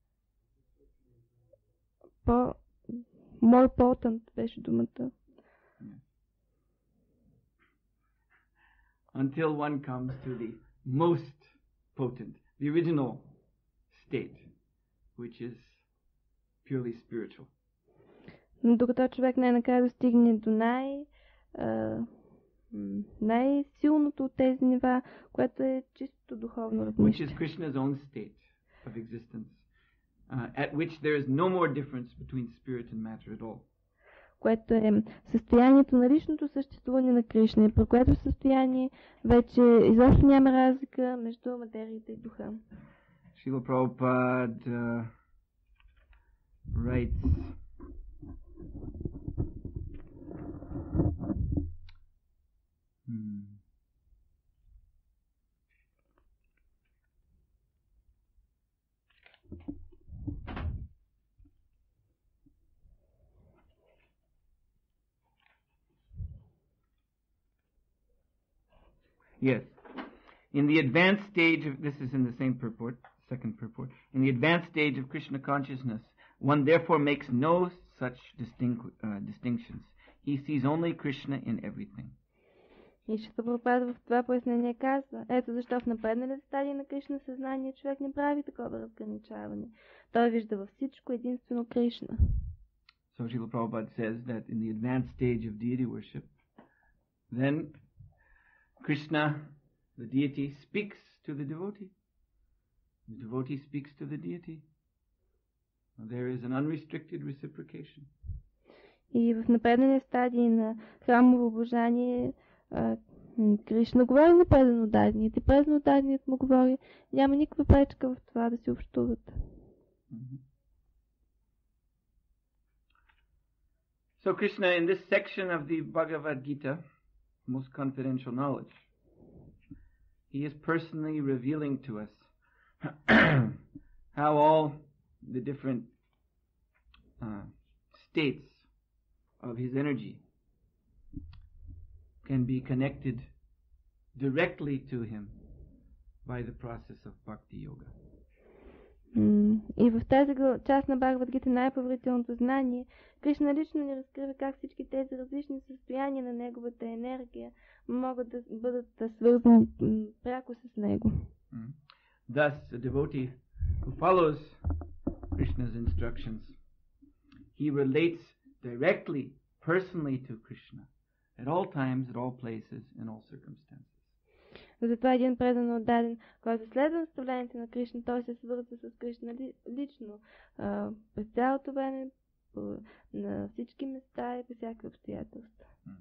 Speaker 4: По... More potent беше думата.
Speaker 2: Until one comes to the most potent, the original state, which is purely spiritual.
Speaker 4: Но докато човек най-накрая достигне до най- а, м, най-силното от тези нива, което е чисто духовно
Speaker 2: Which
Speaker 4: равнище.
Speaker 2: is Krishna's own state of existence, uh, at which there is no more difference between spirit and matter at all.
Speaker 4: Което е състоянието на личното съществуване на Кришна, и при което състояние вече изобщо няма разлика между материята и духа.
Speaker 2: Srila Prabhupada uh, writes, hmm, yes. In the advanced stage of, this is in the same purport, second purport, in the advanced stage of Krishna consciousness, one therefore makes no such distingu- uh, distinctions. He sees only Krishna in everything.
Speaker 4: И ще се пропада в това пояснение казва: ето защо в напредналите стадии на Кришна съзнание човек не прави такова разграничаване. Той вижда във всичко единствено Кришна.
Speaker 2: So Srila Prabhupada says that in the advanced stage of deity worship, then Krishna, the deity, speaks to the devotee. The devotee speaks to the deity. There is an unrestricted reciprocation.
Speaker 4: И в напредналите стадии на храмово обожание а, м, Кришна говори на преданодадените, преданодаденият му говори. Няма никаква пречка в това да се общуват.
Speaker 2: Mm-hmm. So Krishna, in this section of the Bhagavad Gita, most confidential knowledge, he is personally revealing to us how all the different uh, states of his energy can be connected directly to him by the process of Bhakti Yoga.
Speaker 4: М, И в тази гла- част на Бхагавад Гита, най-поверителното знание, Кришна лично ни разкрива как всички тези различни състояния на неговата енергия могат да бъдат да свързани м, пряко с него.
Speaker 2: Mm. Thus, a devotee who follows Krishna's instructions, he relates directly, personally to Krishna at all times, at all places, in all circumstances.
Speaker 4: Затова един предан отдаден, който следва наставлението на Кришна, той се свързва с Кришна ли, лично а, през цялото време, по, на всички места и по всяки обстоятелства.
Speaker 2: Mm.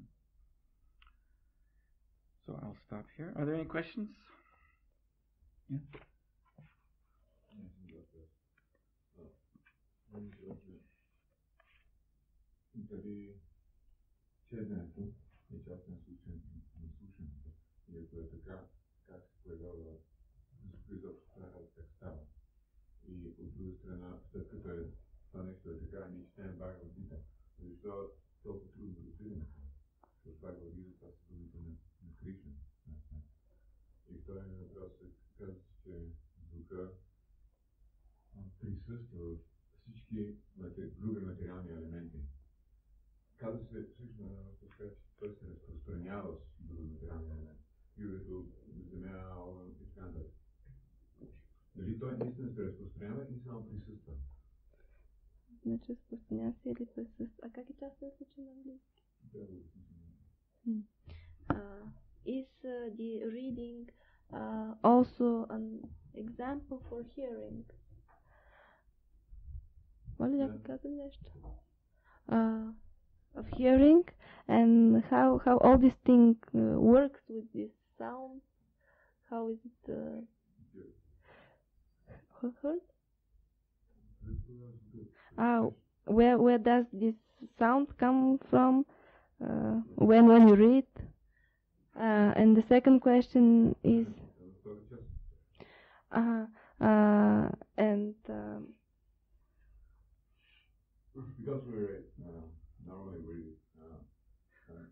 Speaker 2: So I'll stop here. Are there any questions? Yeah.
Speaker 3: Дали четенето е част на слушането? И ако е така, как се появява, изобщо това как става? И от друга страна, след като е това нещо е така, ние четем Бхагавад Гита, защо толкова трудно да отидем на това? Защото Бхагавад Гита това са думите на, на Кришна. И вторият въпрос е, казва, че духа присъства в всички матери... други материални елементи. Казва се всъщност, че той се разпространява с други материални елементи. И като земя, огън и така нататък. Дали той наистина се разпространява или само присъства?
Speaker 4: Значи разпространява се или присъства. А как е част на случай на английски? Uh, is uh, the reading uh, also an example for hearing? Моля да ви казвам нещо. Uh, of hearing and how how all this thing uh, works with this sound. How is it uh, heard? Ah, where where does this sound come from uh, when when you read? Uh, and the second question is uh, uh, and um,
Speaker 3: because we're uh, normally we uh, uh,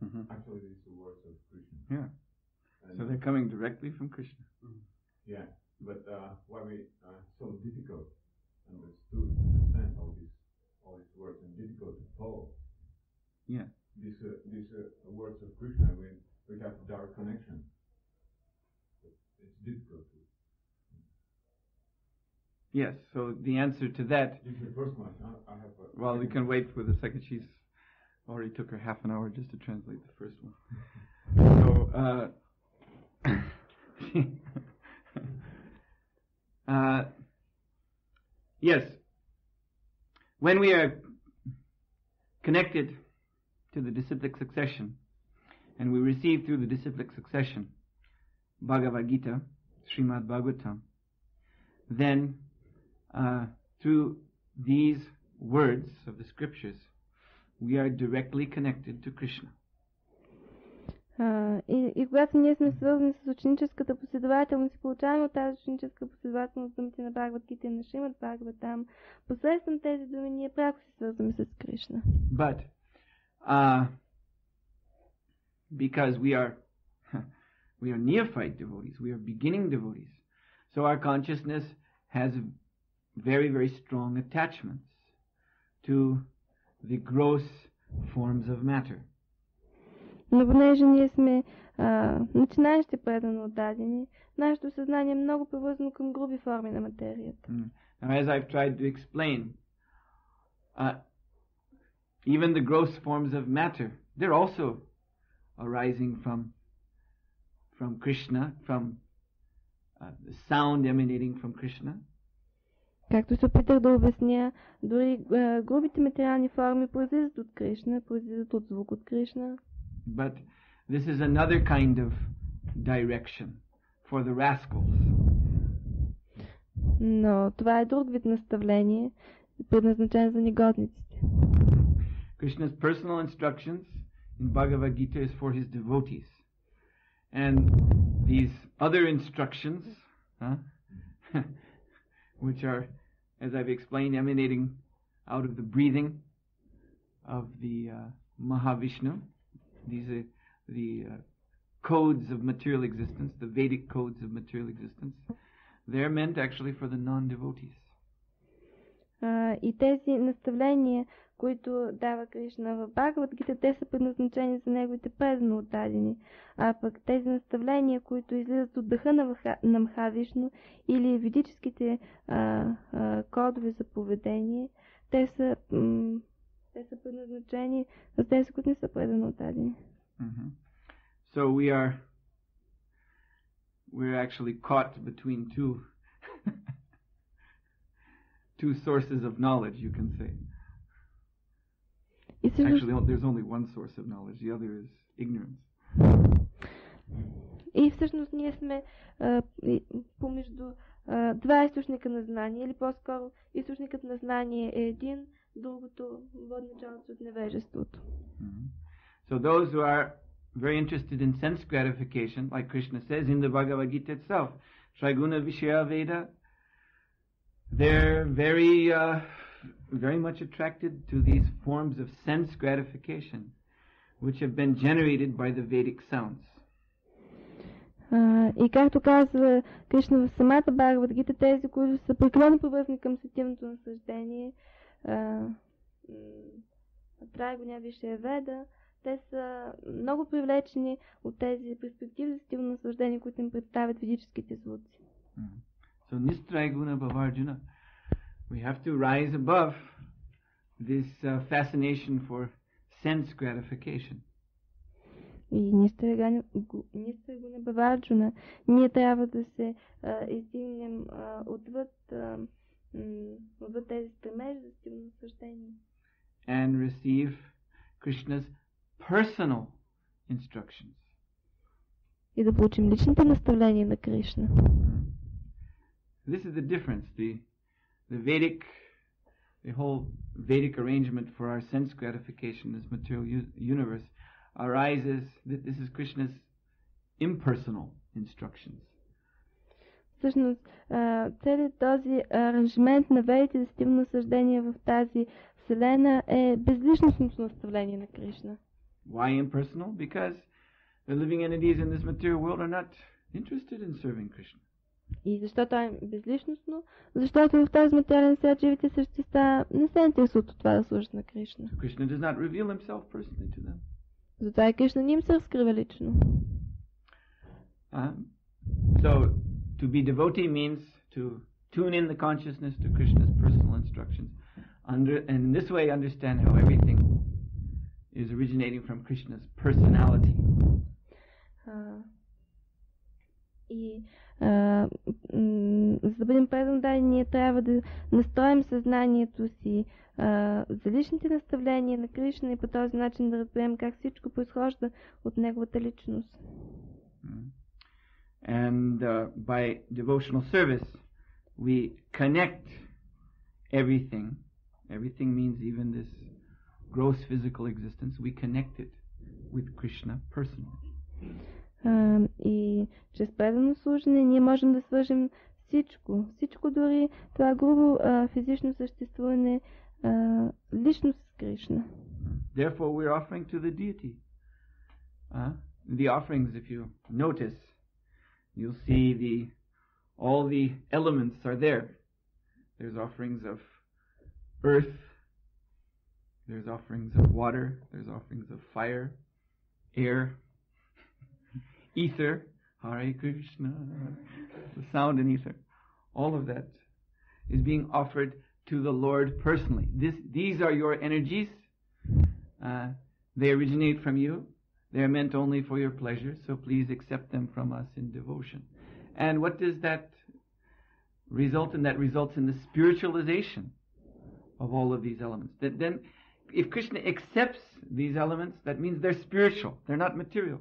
Speaker 2: Mm-hmm.
Speaker 3: Actually, these are words of Krishna.
Speaker 2: Yeah.
Speaker 3: And
Speaker 2: So they're coming directly from Krishna.
Speaker 3: yeah, but uh, why we uh, so difficult understood understand all these all these words and difficult to follow.
Speaker 2: Yeah.
Speaker 3: These uh, these uh, words of Krishna, we we have direct connection. But it's difficult to.
Speaker 2: Yes. So the answer to that.
Speaker 3: This is the first one. I, I have. A
Speaker 2: Well, we can wait for the second. She's already took her half an hour just to translate the first one. So. Uh, uh, yes. When we are connected to the disciplic succession, and we receive through the disciplic succession Bhagavad Gita, Srimad Bhagavatam, then uh, through these words of the scriptures, we are directly connected to Krishna.
Speaker 4: Uh, и, и когато ние сме свързани с ученическата последователност и получаваме от тази ученическа последователност думите на Бхагавад Гита и на Шримад Бхагаватам, посредством тези думи ние пряко се свързваме с Кришна.
Speaker 2: But uh, because we are we are neophyte devotees, we are beginning devotees, so our consciousness has very, very strong attachments to the gross forms of matter.
Speaker 4: Но понеже ние сме а, начинаещи предано отдадени, нашето съзнание е много привързано към груби форми на материята.
Speaker 2: Mm. Now, as I've tried to explain, uh, even the gross forms of matter, they're also arising from from Krishna, from uh, the sound emanating from Krishna.
Speaker 4: Както се опитах да обясня, дори а, грубите материални форми произлизат от Кришна, произлизат от звук от Кришна.
Speaker 2: But this is another kind of direction for the rascals.
Speaker 4: Но това е друг вид наставление, предназначен за негодниците.
Speaker 2: Krishna's personal instructions in Bhagavad Gita is for his devotees. And these other instructions, huh, which are, as I've explained, emanating out of the breathing of the uh, Mahavishnu, these are the uh, codes of material existence, the Vedic codes of material existence. They're meant actually for the non-devotees.
Speaker 4: Uh, и тези наставления, които дава Кришна в Бхагавад Гита, те са предназначени за неговите предано отдадени. А пък тези наставления, които излизат от дъха на, Ваха, на Махавишну или ведическите а, а, кодове за поведение, те са, м- те са предназначени за тези, които не са предано отдадени.
Speaker 2: Mm-hmm. So we are we're actually caught between two two sources of knowledge, you can say.
Speaker 4: И всъщност,
Speaker 2: Actually, there's only one source of knowledge. The other is ignorance.
Speaker 4: и всъщност ние сме а, и, помежду а, два източника на знание, или по-скоро източникът на знание е един, другото води началото от невежеството.
Speaker 2: Mm-hmm. So those who are very interested in sense gratification, like Krishna says in the Bhagavad Gita itself, Triguna Vishaya Veda, they're very, uh, very much attracted to these forms of sense gratification, which have been generated by the Vedic sounds.
Speaker 4: Uh, и както казва Кришна в самата Бхагавад Гита, тези, които са прекалено привързани към сетивното наслаждение, Трайгуня Вишая Веда, те са много привлечени от тези перспективи за сетивно наслаждение, които им представят ведическите звуци.
Speaker 2: Mm. So Nistraiguna Bhavarjuna, we have to rise above this uh, fascination for sense gratification.
Speaker 4: И Нистрайгуна Бхаварджуна, ние трябва да се а, издигнем а, отвъд, а, м, отвъд тези стремежи за сетивно наслаждение.
Speaker 2: And receive Krishna's personal instructions.
Speaker 4: И да получим личните наставления на Кришна.
Speaker 2: This is the difference. The the Vedic, the whole Vedic arrangement for our sense gratification in this material u- universe arises that this is Krishna's impersonal instructions.
Speaker 4: Всъщност, целият този аранжимент на ведите за сетивно наслаждение в тази вселена е безличностното наставление на Кришна.
Speaker 2: Why impersonal? Because the living entities in this material world are not interested in serving Krishna.
Speaker 4: И защо то е безличностно? Защото в този материален свят живите същества не се интересуват от това да служат на Кришна.
Speaker 2: Krishna does not reveal himself personally to them.
Speaker 4: Затова и Кришна не им се разкрива лично.
Speaker 2: Uh, so, to be devotee means to tune in the consciousness to Krishna's personal instructions, under, and in this way understand how everything is originating from Krishna's personality.
Speaker 4: Uh, и uh, м- за да бъдем предан дадени, ние трябва да настроим съзнанието си uh, за личните наставления на Кришна и по този начин да разберем как всичко произхожда от неговата личност.
Speaker 2: Mm. And uh, by devotional service, we connect everything. Everything means even this gross physical existence. We connect it with Krishna personally.
Speaker 4: Uh, и чрез предано служене ние можем да свържем всичко, всичко дори това грубо uh, физично съществуване uh, лично с Кришна.
Speaker 2: Therefore, we're offering to the deity. Uh, the offerings, if you notice, you'll see the all the elements are there. There's offerings of earth, there's offerings of water, there's offerings of fire, air, ether, Hare Krishna, the sound and ether. All of that is being offered to the Lord personally. This, these are your energies. Uh, they originate from you. They are meant only for your pleasure, so please accept them from us in devotion. And what does that result in? That results in the spiritualization of all of these elements. That then, if Krishna accepts these elements, that means they're spiritual. They're not material.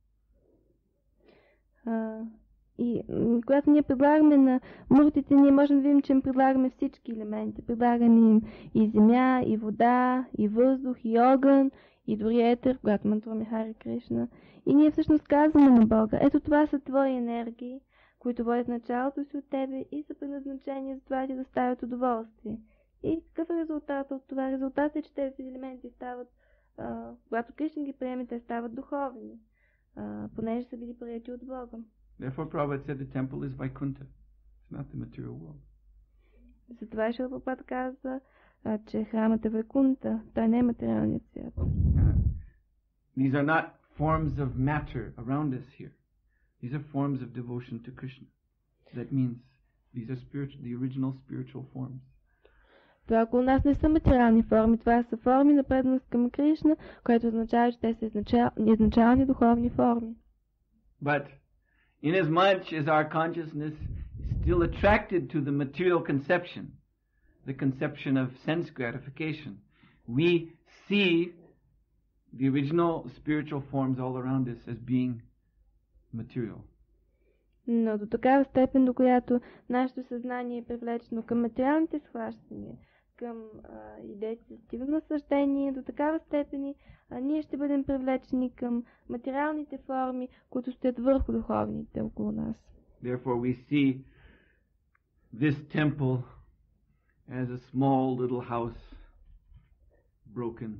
Speaker 4: Uh, и м- когато ние предлагаме на муртите, ние можем да видим, че им предлагаме всички елементи. Предлагаме им и земя, и вода, и въздух, и огън, и дори етер, когато мантруваме Харе Кришна. И ние всъщност казваме на Бога: ето това са твои енергии, които водят началото си от тебе и са предназначени за това да ти доставят удоволствие. И какъв е резултат от това? Резултатът е, че тези елементи стават, а, когато Кришна ги приеме, те стават духовни, а, понеже са били прияти от Бога.
Speaker 2: Therefore, Prabhupada said the temple is Vaikuntha. It's not the material world.
Speaker 4: Затова Шрила Прабхупада казва, а, че храмът е Вайкунта, той не е материалният свят.
Speaker 2: Uh, these are not forms of matter around us here. These are forms of devotion to Krishna. That means these are spiritual, the original spiritual forms.
Speaker 4: Това около нас не са материални форми, това са форми на преданост към Кришна, което означава, че те са изначал, изначални духовни форми.
Speaker 2: But inasmuch as our consciousness is still attracted to the material conception, the conception of sense gratification, we see the original spiritual forms all around us as being material.
Speaker 4: Но до такава степен, до която нашето съзнание е привлечено към материалните схващания, към а, идеите за активно наслаждение, до такава степен а, ние ще бъдем привлечени към материалните форми, които стоят върху духовните около нас.
Speaker 2: Therefore we see this temple as a small little house, broken.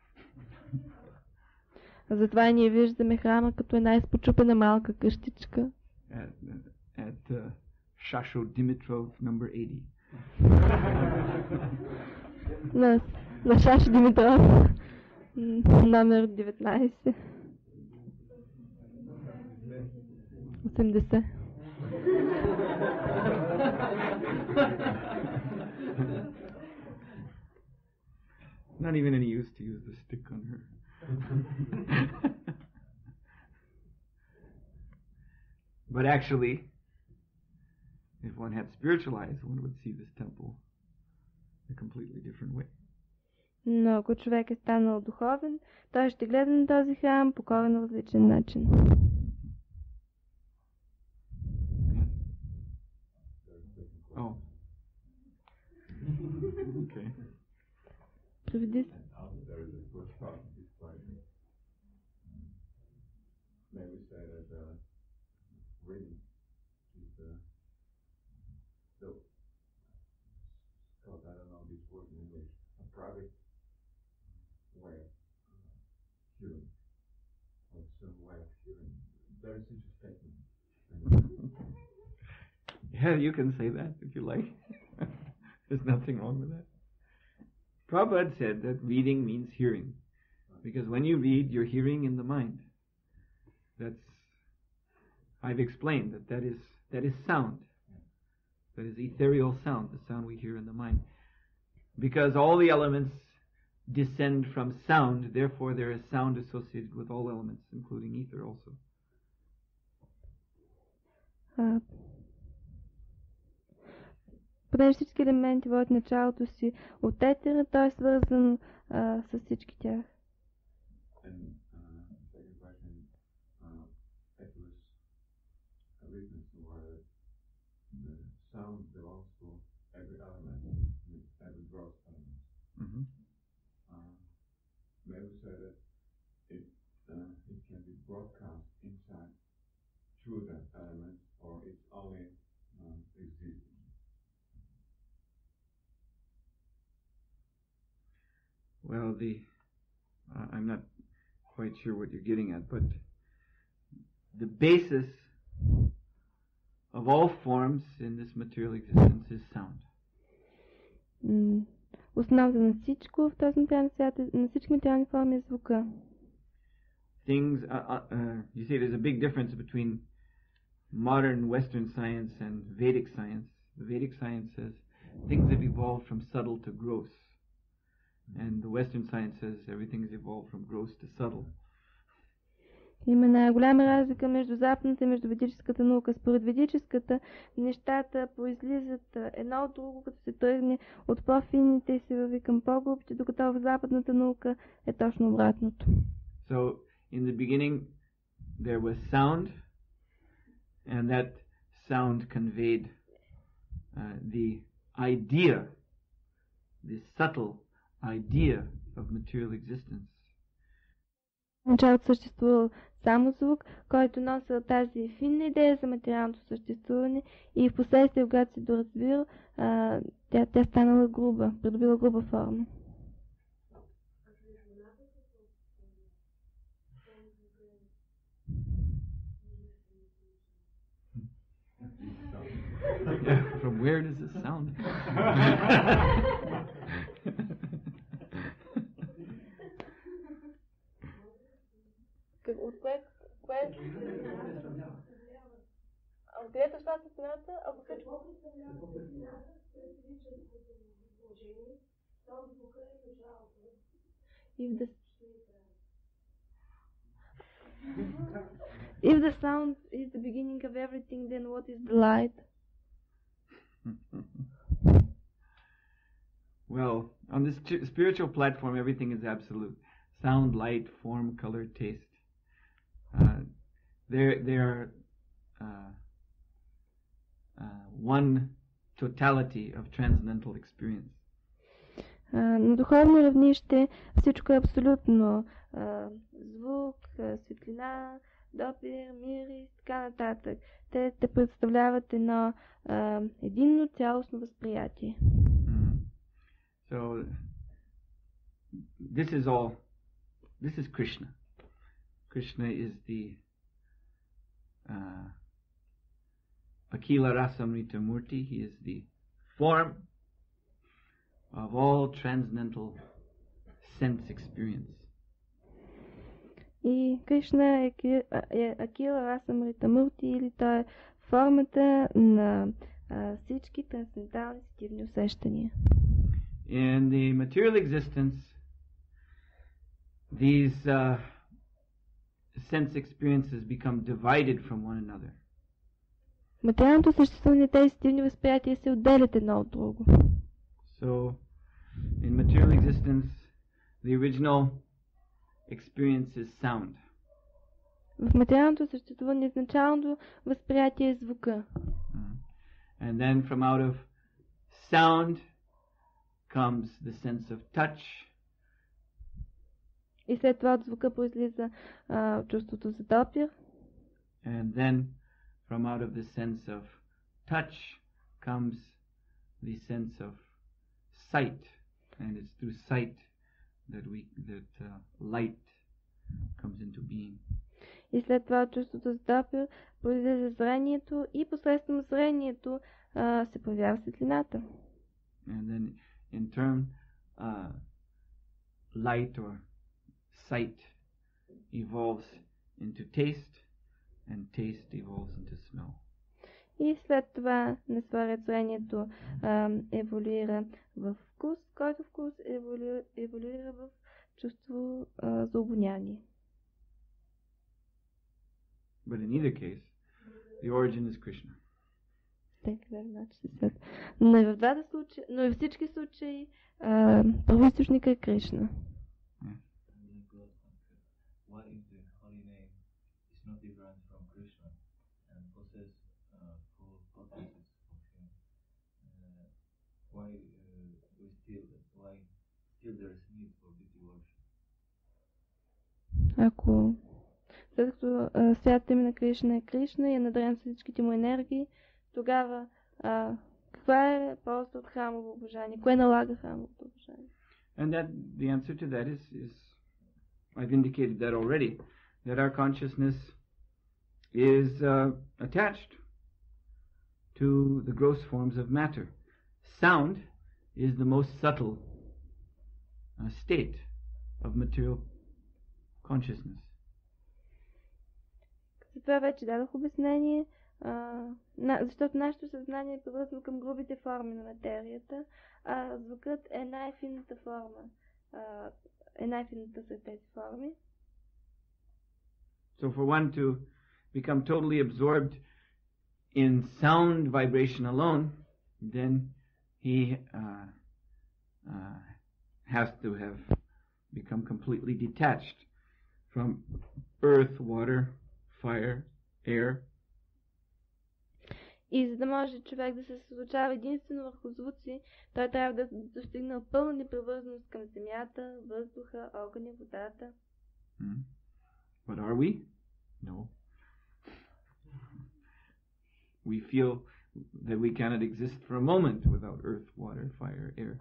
Speaker 4: Затова ние виждаме храма като една изпочупена малка къщичка.
Speaker 2: At, at uh, Shasho Dimitrov, number eighty.
Speaker 4: на, на Шашо Димитров, номер деветнайсет. осемдесет.
Speaker 2: Not even any use to use the stick on her. But actually, if one had spiritualized, one would see this temple a completely different way.
Speaker 4: Но ако човек е станал духовен, той ще гледа на този храм по коренно различен начин.
Speaker 2: Oh. Okay.
Speaker 4: Приведи се.
Speaker 3: There is a first thought describing. May we say that uh, reading is uh, so called, I don't know this word in English, a private way of hearing. very simple statement.
Speaker 2: Yeah, you can say that if you like. There's nothing wrong with that. Prabhupada said that reading means hearing. Because when you read, you're hearing in the mind. That's, I've explained that that is, that is sound. That is ethereal sound, the sound we hear in the mind. Because all the elements descend from sound, therefore there is sound associated with all elements, including ether also.
Speaker 4: А, Понеже всички елементи водят началото си от етера, той е свързан а, с всички тях.
Speaker 3: And uh, second question, uh, ethers reasons why the sound belongs to every element, every gross element.
Speaker 2: Mm-hmm.
Speaker 3: Uh, Maybe say that it uh, it can be broadcast inside through the element, or it's only um, existing.
Speaker 2: Well, the uh, I'm not quite sure what you're getting at, but the basis of all forms in this material existence is sound.
Speaker 4: М, Основата на всичко в този материален свят, на всички материални форми е звука.
Speaker 2: Things, uh, uh, uh, you see, there's a big difference between modern Western science and Vedic science. The Vedic science says things have evolved from subtle to gross. And the Western science says everything has evolved from gross to subtle.
Speaker 4: Има една голяма разлика между западната и между ведическата наука. Според ведическата нещата произлизат едно от друго, като се тръгне от по-финните и се върви към по-грубите, докато в западната наука е точно обратното.
Speaker 2: So, in the beginning, there was sound, and that sound conveyed uh, the idea, the subtle idea of material existence.
Speaker 4: В началото съществувал само звук, който носил тази финна идея за материалното съществуване и в последствие, когато се доразвил, а, тя, тя станала груба, придобила груба форма.
Speaker 2: Yeah, from where does this sound?
Speaker 4: От кое? Кое? Откъде дошла светлината? Ако всичко... If the... If the sound is the beginning of everything, then what is the light?
Speaker 2: Well, on this ch- spiritual platform, everything is absolute. Sound, light, form, color, taste. Uh, they're, they're uh, uh, one totality of transcendental experience.
Speaker 4: Uh, на духовно равнище всичко е абсолютно. Uh, звук, uh, светлина, допир, мирис, така нататък. Те, те представляват едно uh, единно цялостно възприятие.
Speaker 2: Mm-hmm. So, this is all, this is Krishna. Krishna is the uh, Akila Rasamrita Murti. He is the form of all transcendental sense experience.
Speaker 4: И Кришна е, е Акила Расамрита Мурти, или той е формата на а, всички трансцендентални сетивни усещания.
Speaker 2: In the material existence, these uh, sense experiences become divided from one another.
Speaker 4: Материалното съществуване, тези сетивни възприятия се отделят едно от друго.
Speaker 2: So, in material existence, the original experience is sound.
Speaker 4: В материалното съществуване изначалното възприятие е звука.
Speaker 2: Uh, and then from out of sound comes the sense of touch.
Speaker 4: И след това от звука произлиза а, чувството за допир.
Speaker 2: And then from out of the sense of touch comes the sense of sight. And it's through sight that we that uh, light comes into being.
Speaker 4: и след това чувството за допир произлезе зрението и посредством зрението а, се появява светлината.
Speaker 2: And then in turn, uh, light or sight evolves into taste, and taste evolves into smell.
Speaker 4: И след това на своя ред зрението а, еволюира в вкус, който вкус еволюира, еволюира в чувство а, за обоняние.
Speaker 2: But in either case, the origin is Krishna.
Speaker 4: Но и в двата случаи, но и в всички случаи а, първоизточника е Кришна.
Speaker 5: Why is the holy name is not different from Krishna and possess uh, full potencies of him? Uh, why uh, we still why still there is need for deity worship?
Speaker 4: Ако след като а, святът име на Кришна е Кришна и е надарен с всичките му енергии, тогава а, каква е полза от храмово обожание? Кое налага храмовото обожание?
Speaker 2: And that the answer to that is, is I've indicated that already, that our consciousness is uh, attached to the gross forms of matter. Sound is the most subtle uh, state of material consciousness.
Speaker 4: За това вече дадох обяснение, а, на, защото нашето съзнание е привързано към грубите форми на материята, а звукът е най-финната форма, а, е най-финната сред тези форми.
Speaker 2: So for one to become totally absorbed in sound vibration alone, then he uh, uh, has to have become completely detached from earth, water, fire, air.
Speaker 4: И за да може човек да се съсредоточава единствено върху звуци, той трябва да достигне пълна непривързаност към земята, въздуха, огъня, водата.
Speaker 2: Hmm. But are we? No. We feel that we cannot exist for a moment without earth, water, fire, air.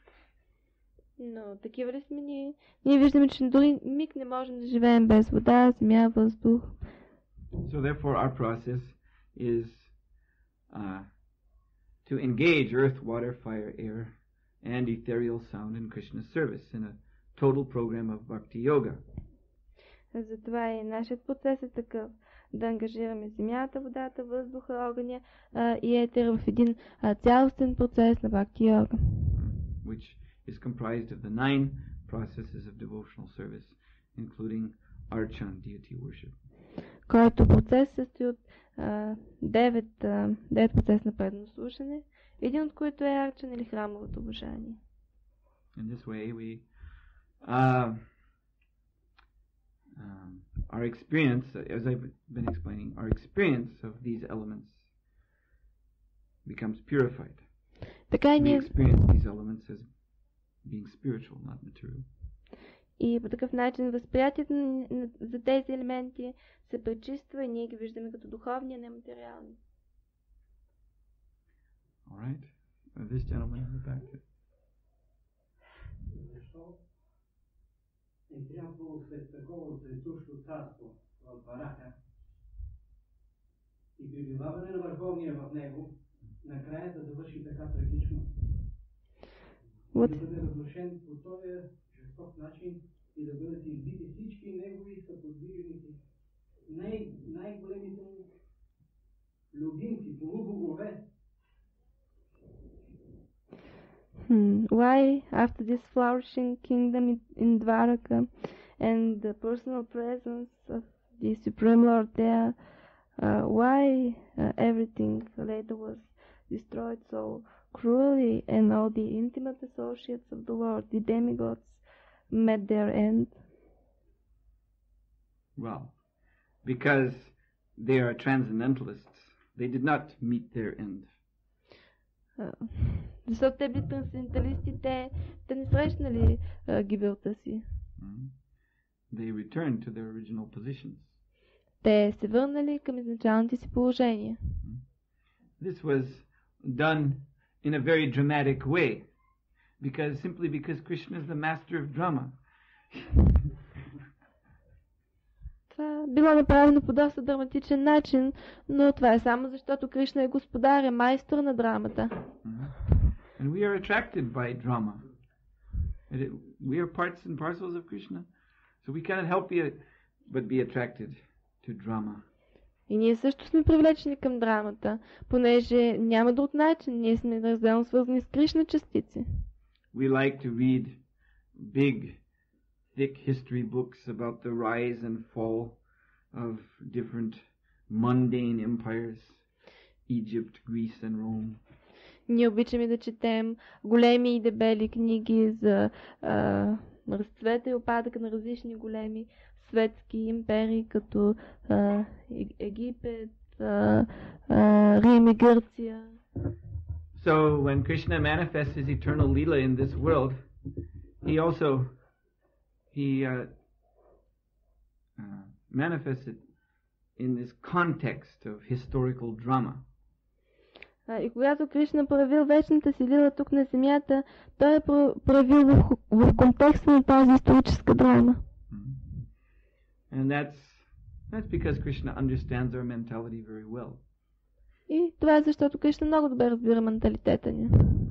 Speaker 4: Но такива ли сме ние? Ние виждаме, че дори миг не можем да живеем без вода, земя, въздух.
Speaker 2: So therefore our process is uh, to engage earth, water, fire, air, and ethereal sound in Krishna's service in a total program of Bhakti Yoga.
Speaker 4: Затова и нашият процес е такъв. Да ангажираме земята, водата, въздуха, огъня а, и етер в един а, цялостен процес на Бхакти Йога.
Speaker 2: Which is comprised of the nine processes of devotional service, including Archan, deity worship.
Speaker 4: Който процес състои от а, девет, а, девет процес на предно слушане, един от които е Арчан или храмовото обожание.
Speaker 2: In this way we uh, um, our experience, as I've been explaining, our experience of these elements becomes purified.
Speaker 4: Така и
Speaker 2: We
Speaker 4: ние
Speaker 2: experience these elements as being spiritual, not material.
Speaker 4: и по такъв начин възприятието на- на- за тези елементи се пречиства и ние ги виждаме като духовни, а не материални.
Speaker 2: All right? Uh, this gentleman in the back.
Speaker 6: Защо е трябвало след такова цветущо царство в Вараха и прибиваване на върховния в него, накрая да завърши така трагично?
Speaker 4: What?
Speaker 6: Да бъде разрушен по този жесток начин и да бъдат избити всички негови съподвижници, най- най-големите му любимци, полубогове.
Speaker 4: Hmm. Why, after this flourishing kingdom in, in Dwaraka and the personal presence of the Supreme Lord there, uh, why uh, everything later was destroyed so cruelly and all the intimate associates of the Lord, the demigods, met their end?
Speaker 2: Well, because they are transcendentalists, they did not meet their end.
Speaker 4: Uh, защото те били трансценденталисти, те, те не срещнали uh, гибелта си.
Speaker 2: Mm. They returned to their original positions.
Speaker 4: Те се върнали към изначалните си положения.
Speaker 2: This was done in a very dramatic way, because simply because Krishna is the master of drama.
Speaker 4: Това било направено по доста драматичен начин, но това е само защото Кришна е господар, е майстор на драмата.
Speaker 2: And we are attracted by drama. And it, we are parts and parcels of Krishna. So we cannot help you but be attracted to drama.
Speaker 4: И ние също сме привлечени към драмата, понеже няма друг начин, ние сме разделно свързани с Кришна частици.
Speaker 2: We like to read big, thick history books about the rise and fall of different mundane empires, Egypt, Greece and Rome.
Speaker 4: Ние обичаме да четем големи и дебели книги за а, разцвета и опадъка на различни големи светски империи, като а, Египет, а, а, Рим и Гърция.
Speaker 2: So when Krishna manifests his eternal Leela in this world, he also he uh, uh, manifests it in this context of historical drama.
Speaker 4: А, и когато Кришна проявил вечната си лила тук на земята, той е проявил в, в контекста на тази историческа драма.
Speaker 2: And that's that's because Krishna understands our mentality very well.
Speaker 4: И това е защото Кришна много добре разбира менталитета ни.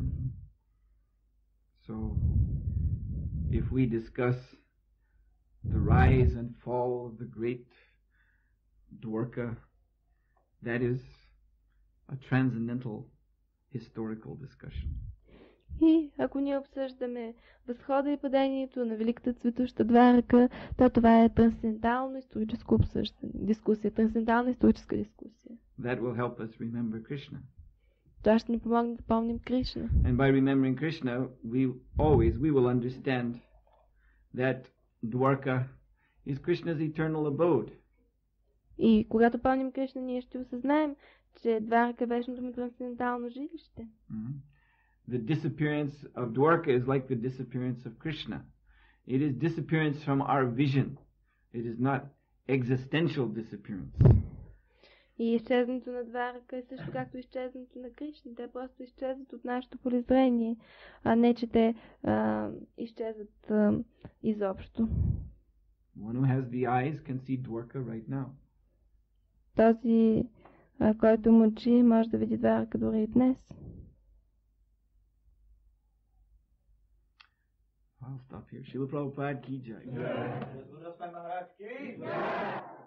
Speaker 2: So if we discuss the rise and fall of the great Dwarka, that is a transcendental historical discussion.
Speaker 4: И ако ние обсъждаме възхода и падението на великата цветуща Дварака, то това е трансцендентално историческо обсъждане, дискусия, трансцендентална историческа дискусия.
Speaker 2: That will help us remember Krishna.
Speaker 4: Това ще ни помогне да помним Кришна.
Speaker 2: And by remembering Krishna, we always we will understand that Dwarka is Krishna's eternal abode.
Speaker 4: И когато помним Кришна, ние ще осъзнаем, че Дварака е вечното му трансцендентално жилище.
Speaker 2: Mm-hmm. The disappearance of Dwarka is like the disappearance of Krishna. It is disappearance from our vision. It is not existential disappearance.
Speaker 4: И изчезването на Дварака е също както изчезването на Кришна. Те просто изчезват от нашето полезрение, а не че те а, изчезват а, изобщо.
Speaker 2: One who has the eyes can see Dwarka right now.
Speaker 4: Този, а, който му очи, може да види Дварака дори и днес.
Speaker 2: I'll stop here. Srila Prabhupada ki jai.
Speaker 1: Guru Goswami Maharaj ki jai.